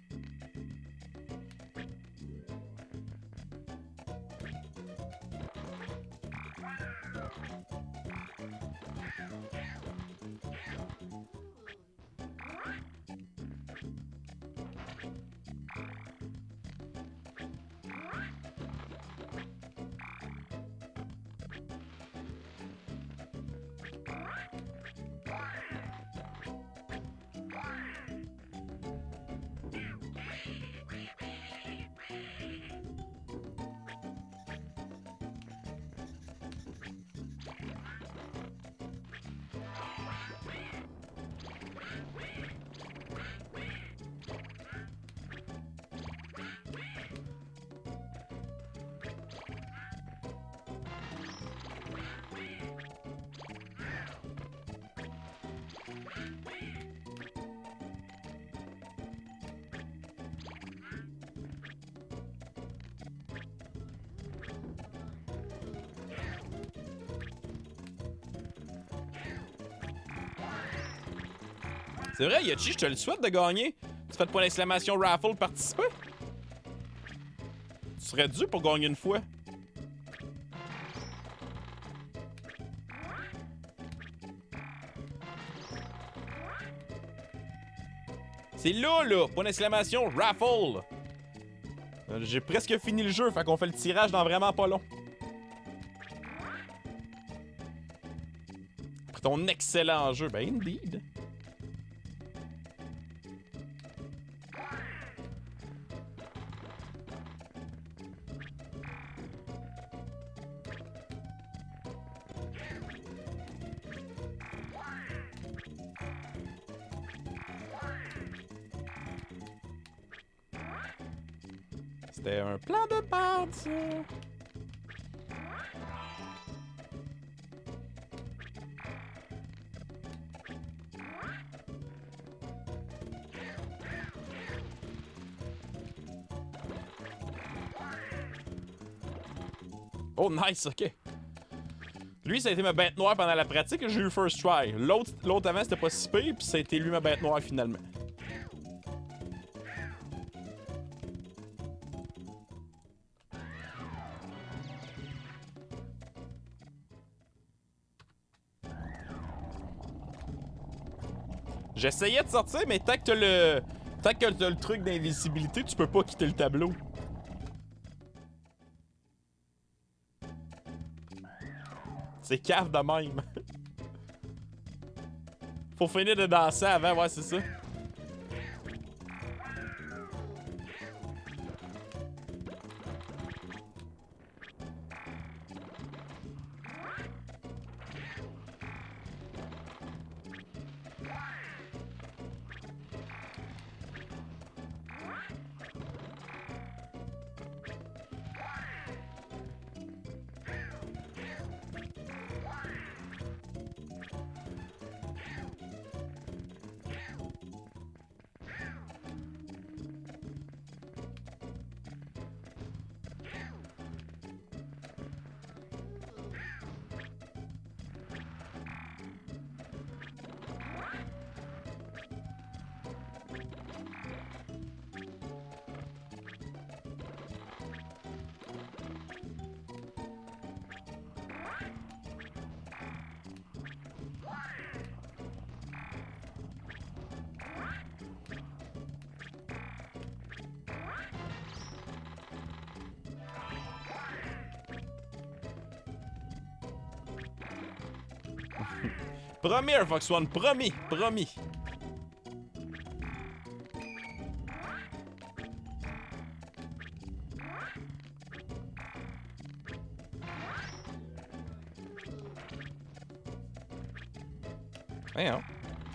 C'est vrai, Yachi, je te le souhaite de gagner. Tu fais de point d'exclamation raffle participer. Tu serais dû pour gagner une fois. C'est là, là, point d'exclamation raffle. Euh, J'ai presque fini le jeu, fait qu'on fait le tirage dans vraiment pas long. Pour ton excellent jeu, ben indeed. C'était un plan de bande, ça. Oh, nice, ok. Lui, ça a été ma bête noire pendant la pratique et j'ai eu le first try. L'autre l'autre avant, c'était pas si pire, puis ça a été lui ma bête noire finalement. J'essayais de sortir, mais tant que t'as le... Tant que t'as le truc d'invisibilité, tu peux pas quitter le tableau. C'est cave de même. Faut finir de danser avant, ouais, c'est ça. Promis, Air Fox One, promis, promis. Voyons.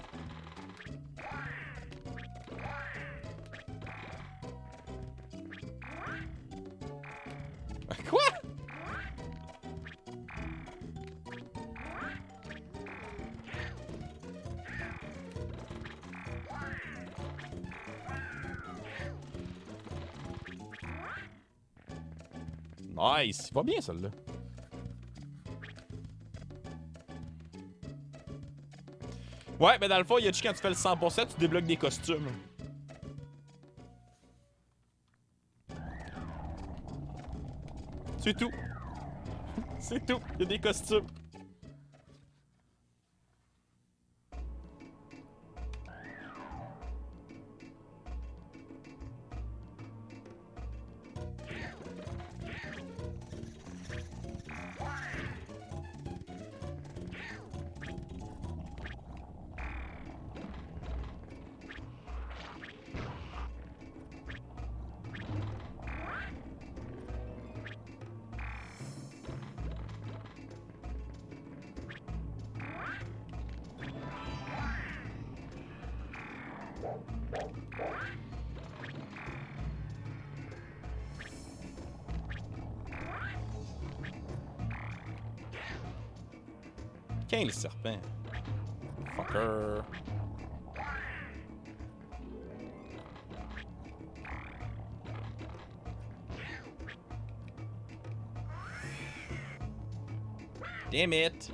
Quoi? Nice! Il va bien, celle-là. Ouais, mais dans le fond, Yachi, quand tu fais le cent pour cent, tu débloques des costumes. C'est tout. C'est tout. Il y a des costumes. Qu'est le serpent? Fucker. Damn it.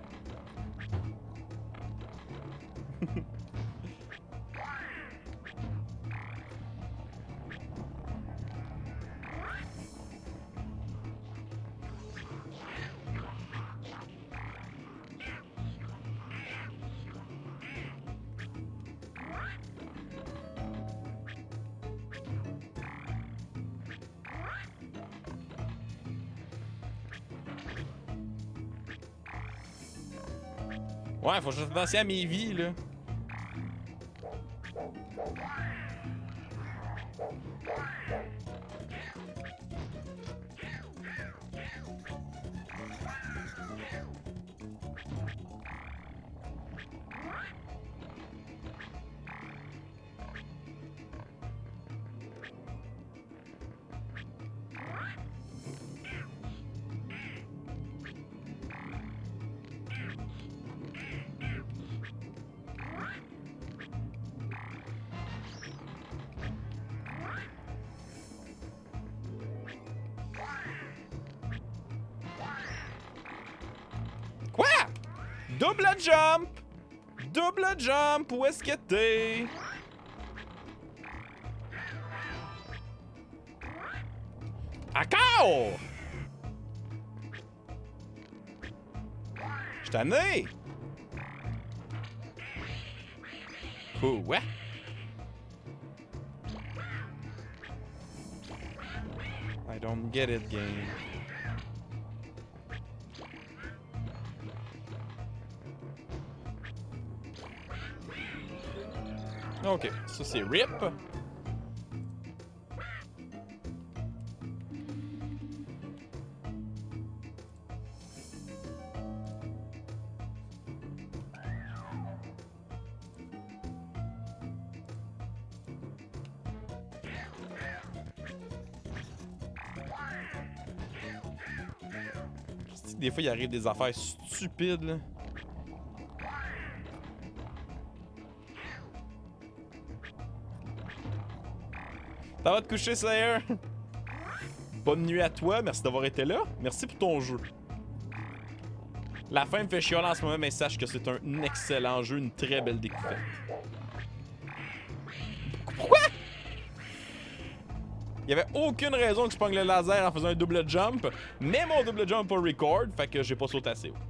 Ouais, faut que je fasse à mes vies, là. Quoi? Double jump! Double jump! Où est-ce que t'es? Encore! Je t'en ai! Oh, ouais? I don't get it, game. Ok, ça c'est R I P. Des fois, il arrive des affaires stupides, là. Ça va te coucher, Slayer? Bonne nuit à toi, merci d'avoir été là. Merci pour ton jeu. La fin me fait chialer en ce moment, mais sache que c'est un excellent jeu, une très belle découverte. Pourquoi? Il y avait aucune raison que je pogne le laser en faisant un double jump, mais mon double jump pas record, fait que j'ai pas sauté assez haut.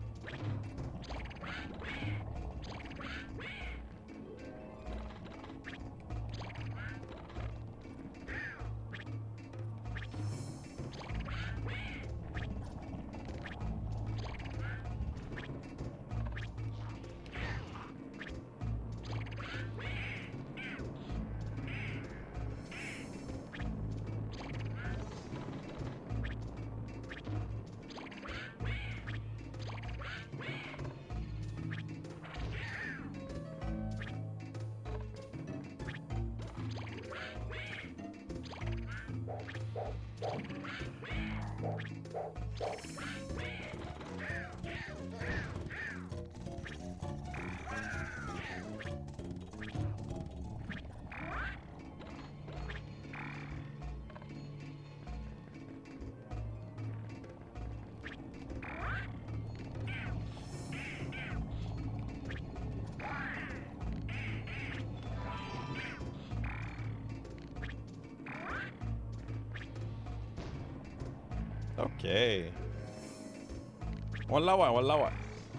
Ok. On va l'avoir, on va l'avoir.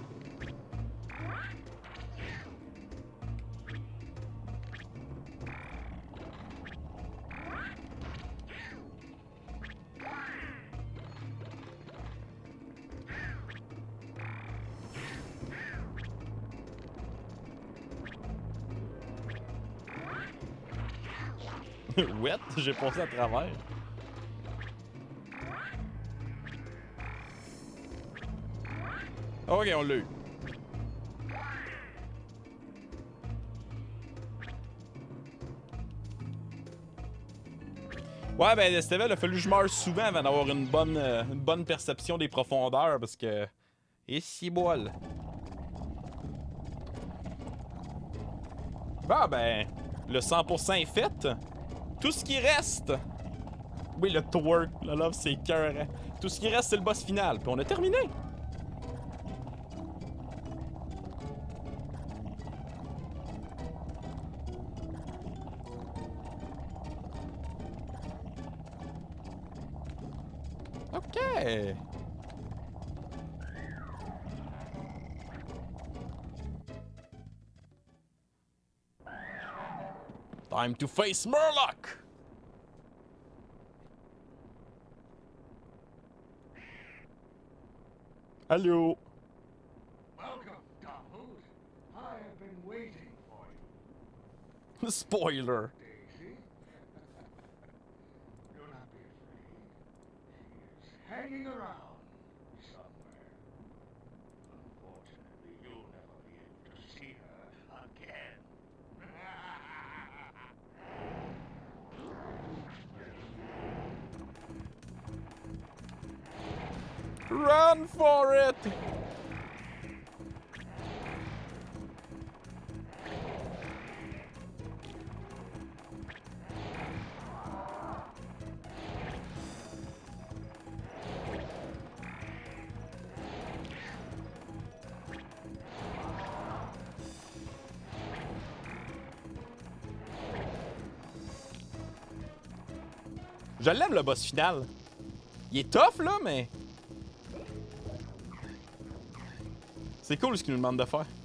Wet, j'ai passé à travers. Ok, on l'a eu. Ouais, ben, cette level, il a fallu que je meure souvent avant d'avoir une bonne, euh, une bonne perception des profondeurs parce que. Et si bol. Bah, ben, le cent pour cent est fait. Tout ce qui reste. Oui, le twerk, le love, c'est cœur. Hein? Tout ce qui reste, c'est le boss final. Puis on a terminé. Ok. Time to face Murloc! Allô? Welcome, Donald. I have been waiting for you. Spoiler. Daisy? Do not be afraid. She is hanging around somewhere. Unfortunately, you'll never be able to see her again. Run for it! Je l'aime le boss final. Il est tough là, mais. C'est cool ce qu'il nous demande de faire.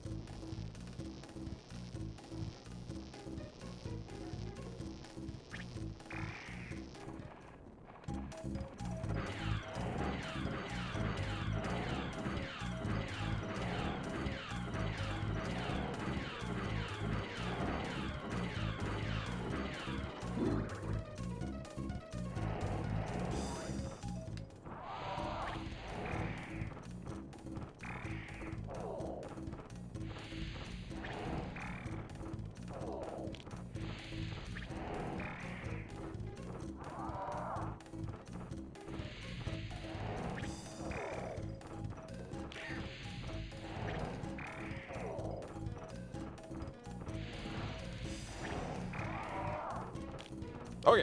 Ok.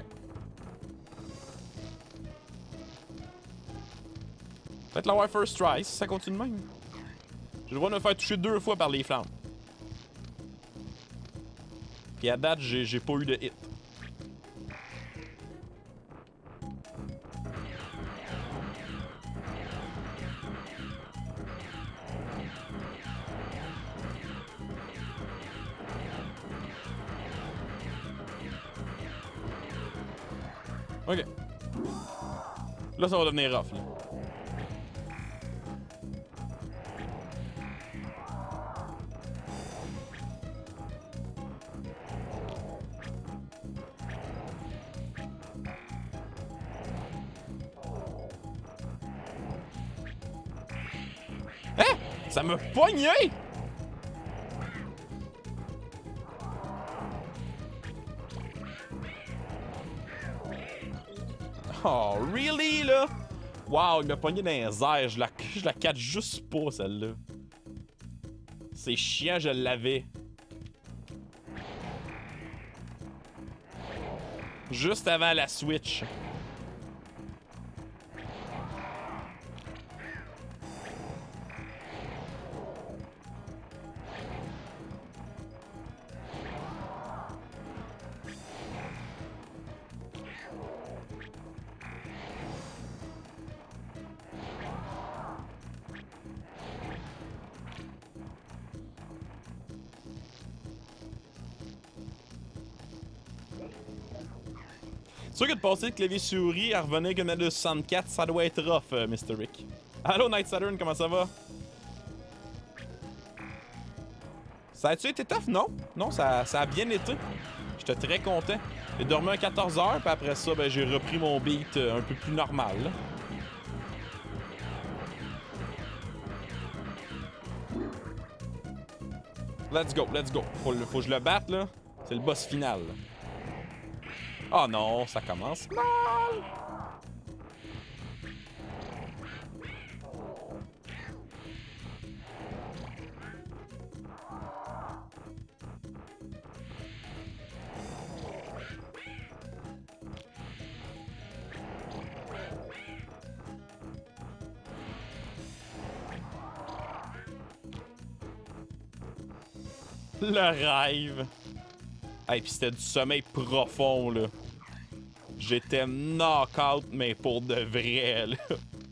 Peut-être l'avoir first try si ça continue de même. J'ai le droit de me faire toucher deux fois par les flammes. Puis à date, j'ai j'ai pas eu de hit. Ok. Là, ça va devenir rough, là. Hein? Ça m'a pogné! Oh, really, là? Wow, il m'a pogné dans les airs. Je la, je la catch juste pas, celle-là. C'est chiant, je l'avais. Juste avant la switch. C'est sûr que de passer de clavier souris à revenir avec une manette de soixante-quatre, ça doit être rough, euh, mister Rick. Allô, Night Saturn, comment ça va? Ça a-tu été tough? Non. Non, ça, ça a bien été. J'étais très content. J'ai dormi un quatorze heures, puis après ça, ben, j'ai repris mon beat euh, un peu plus normal. Là. Let's go, let's go. Faut, faut que je le batte, là. C'est le boss final. Oh non, ça commence mal. Le rêve. Hey, pis c'était du sommeil profond, là. J'étais knock-out, mais pour de vrai, là.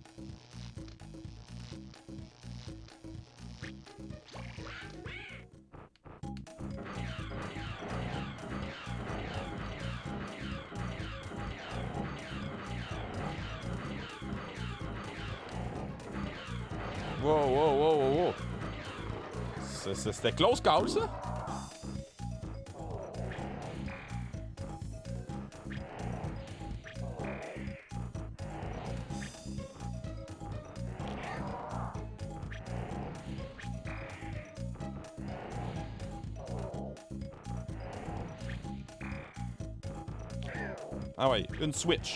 Wow, wow, wow, wow, wow. C'était close call, ça? Ah ouais, une switch.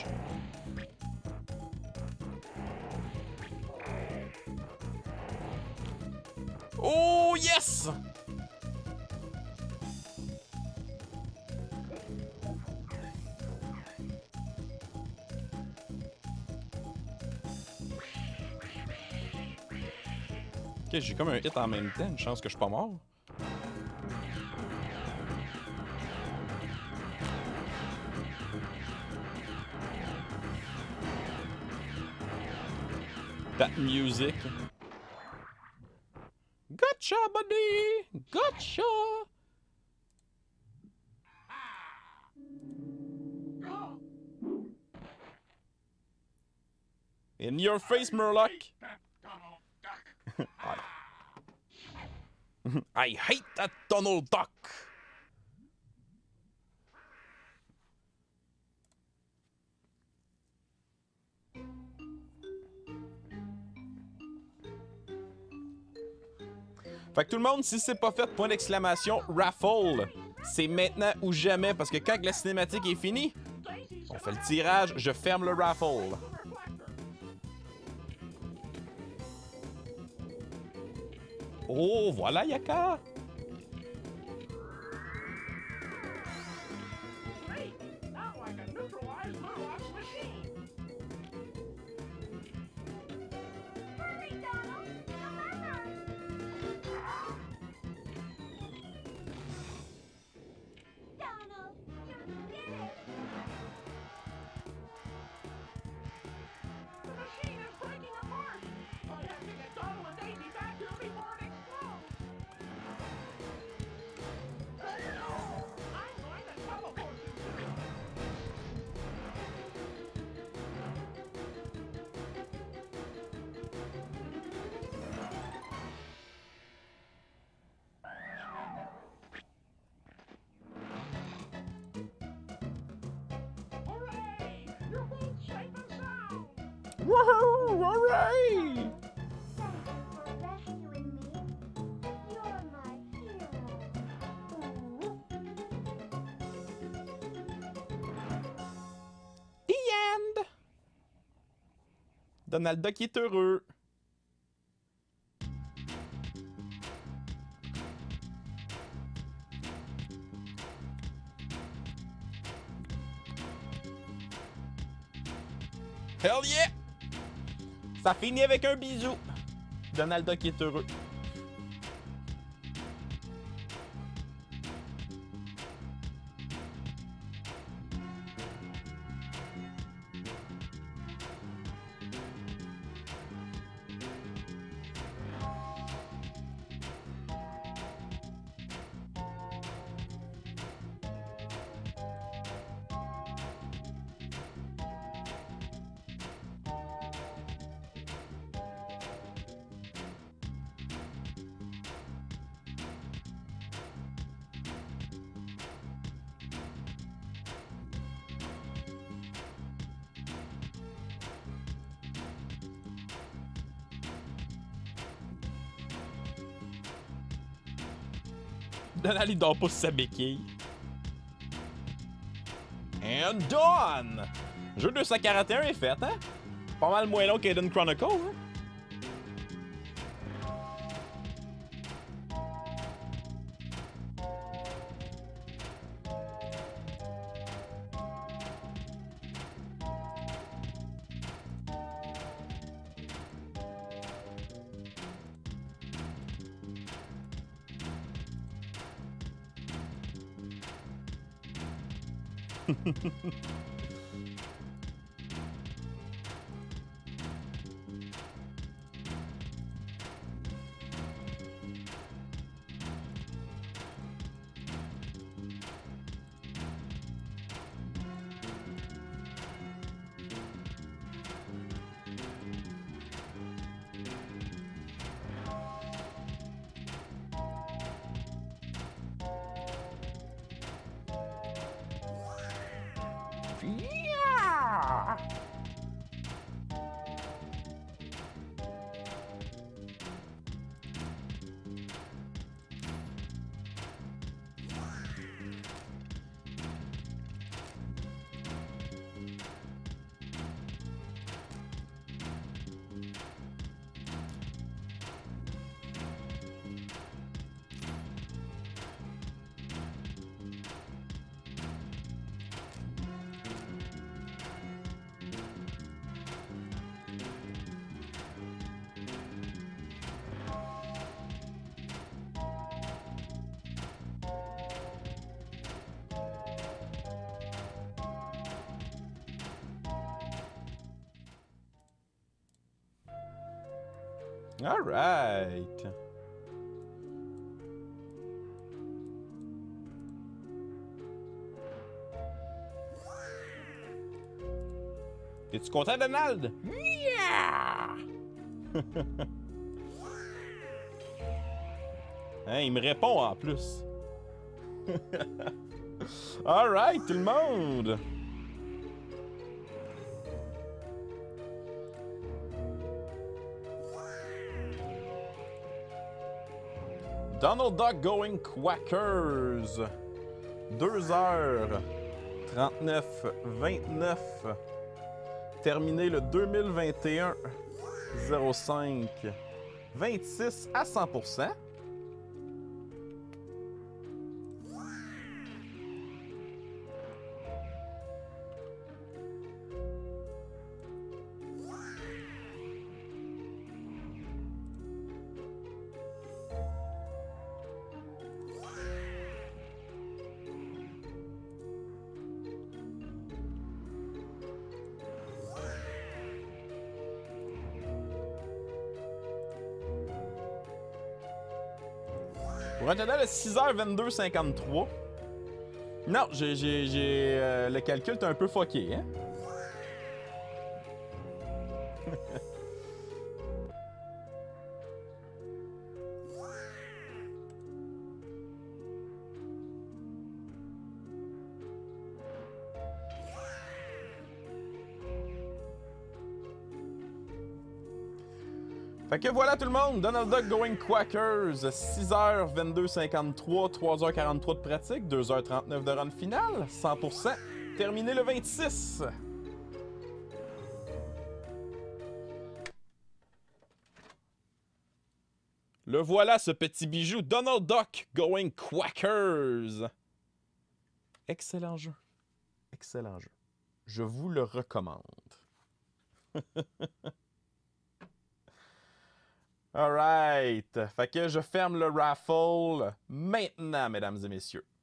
Oh yes! Ok, j'ai comme un hit en même temps, une chance que je suis pas mort. That music. Gotcha, buddy! Gotcha! In your face, Murloc! I... I hate that Donald Duck! Fait que tout le monde, si c'est pas fait, point d'exclamation, raffle. C'est maintenant ou jamais, parce que quand la cinématique est finie, on fait le tirage, je ferme le raffle. Oh, voilà Yaka! Woohoo! Hooray! The end! Donald Duck est heureux. Hell yeah! Ça finit avec un bisou. Donald Duck est heureux. Donald, il dort pas sur sa béquille. And done! Jeu deux cent quarante et un est fait, hein? Pas mal moins long qu'Eden Chronicle, hein? Yeah! All right. Es-tu content, Donald? Yeah! Hein, il me répond en plus. All right, tout le monde. Donald Duck Going Quackers. deux heures trente-neuf vingt-neuf. Terminé le deux mille vingt et un zéro cinq. vingt-six à cent pour cent. Pour un total de six heures vingt-deux cinquante-trois. Non, j'ai, j'ai, j'ai euh, le calcul est un peu fucké, hein? Fait que voilà tout le monde, Donald Duck Going Quackers, six heures vingt-deux cinquante-trois, trois heures quarante-trois de pratique, deux heures trente-neuf de run final, cent pour cent, terminé le vingt-six. Le voilà ce petit bijou, Donald Duck Going Quackers. Excellent jeu, excellent jeu. Je vous le recommande. Alright. Fait que je ferme le raffle maintenant, mesdames et messieurs.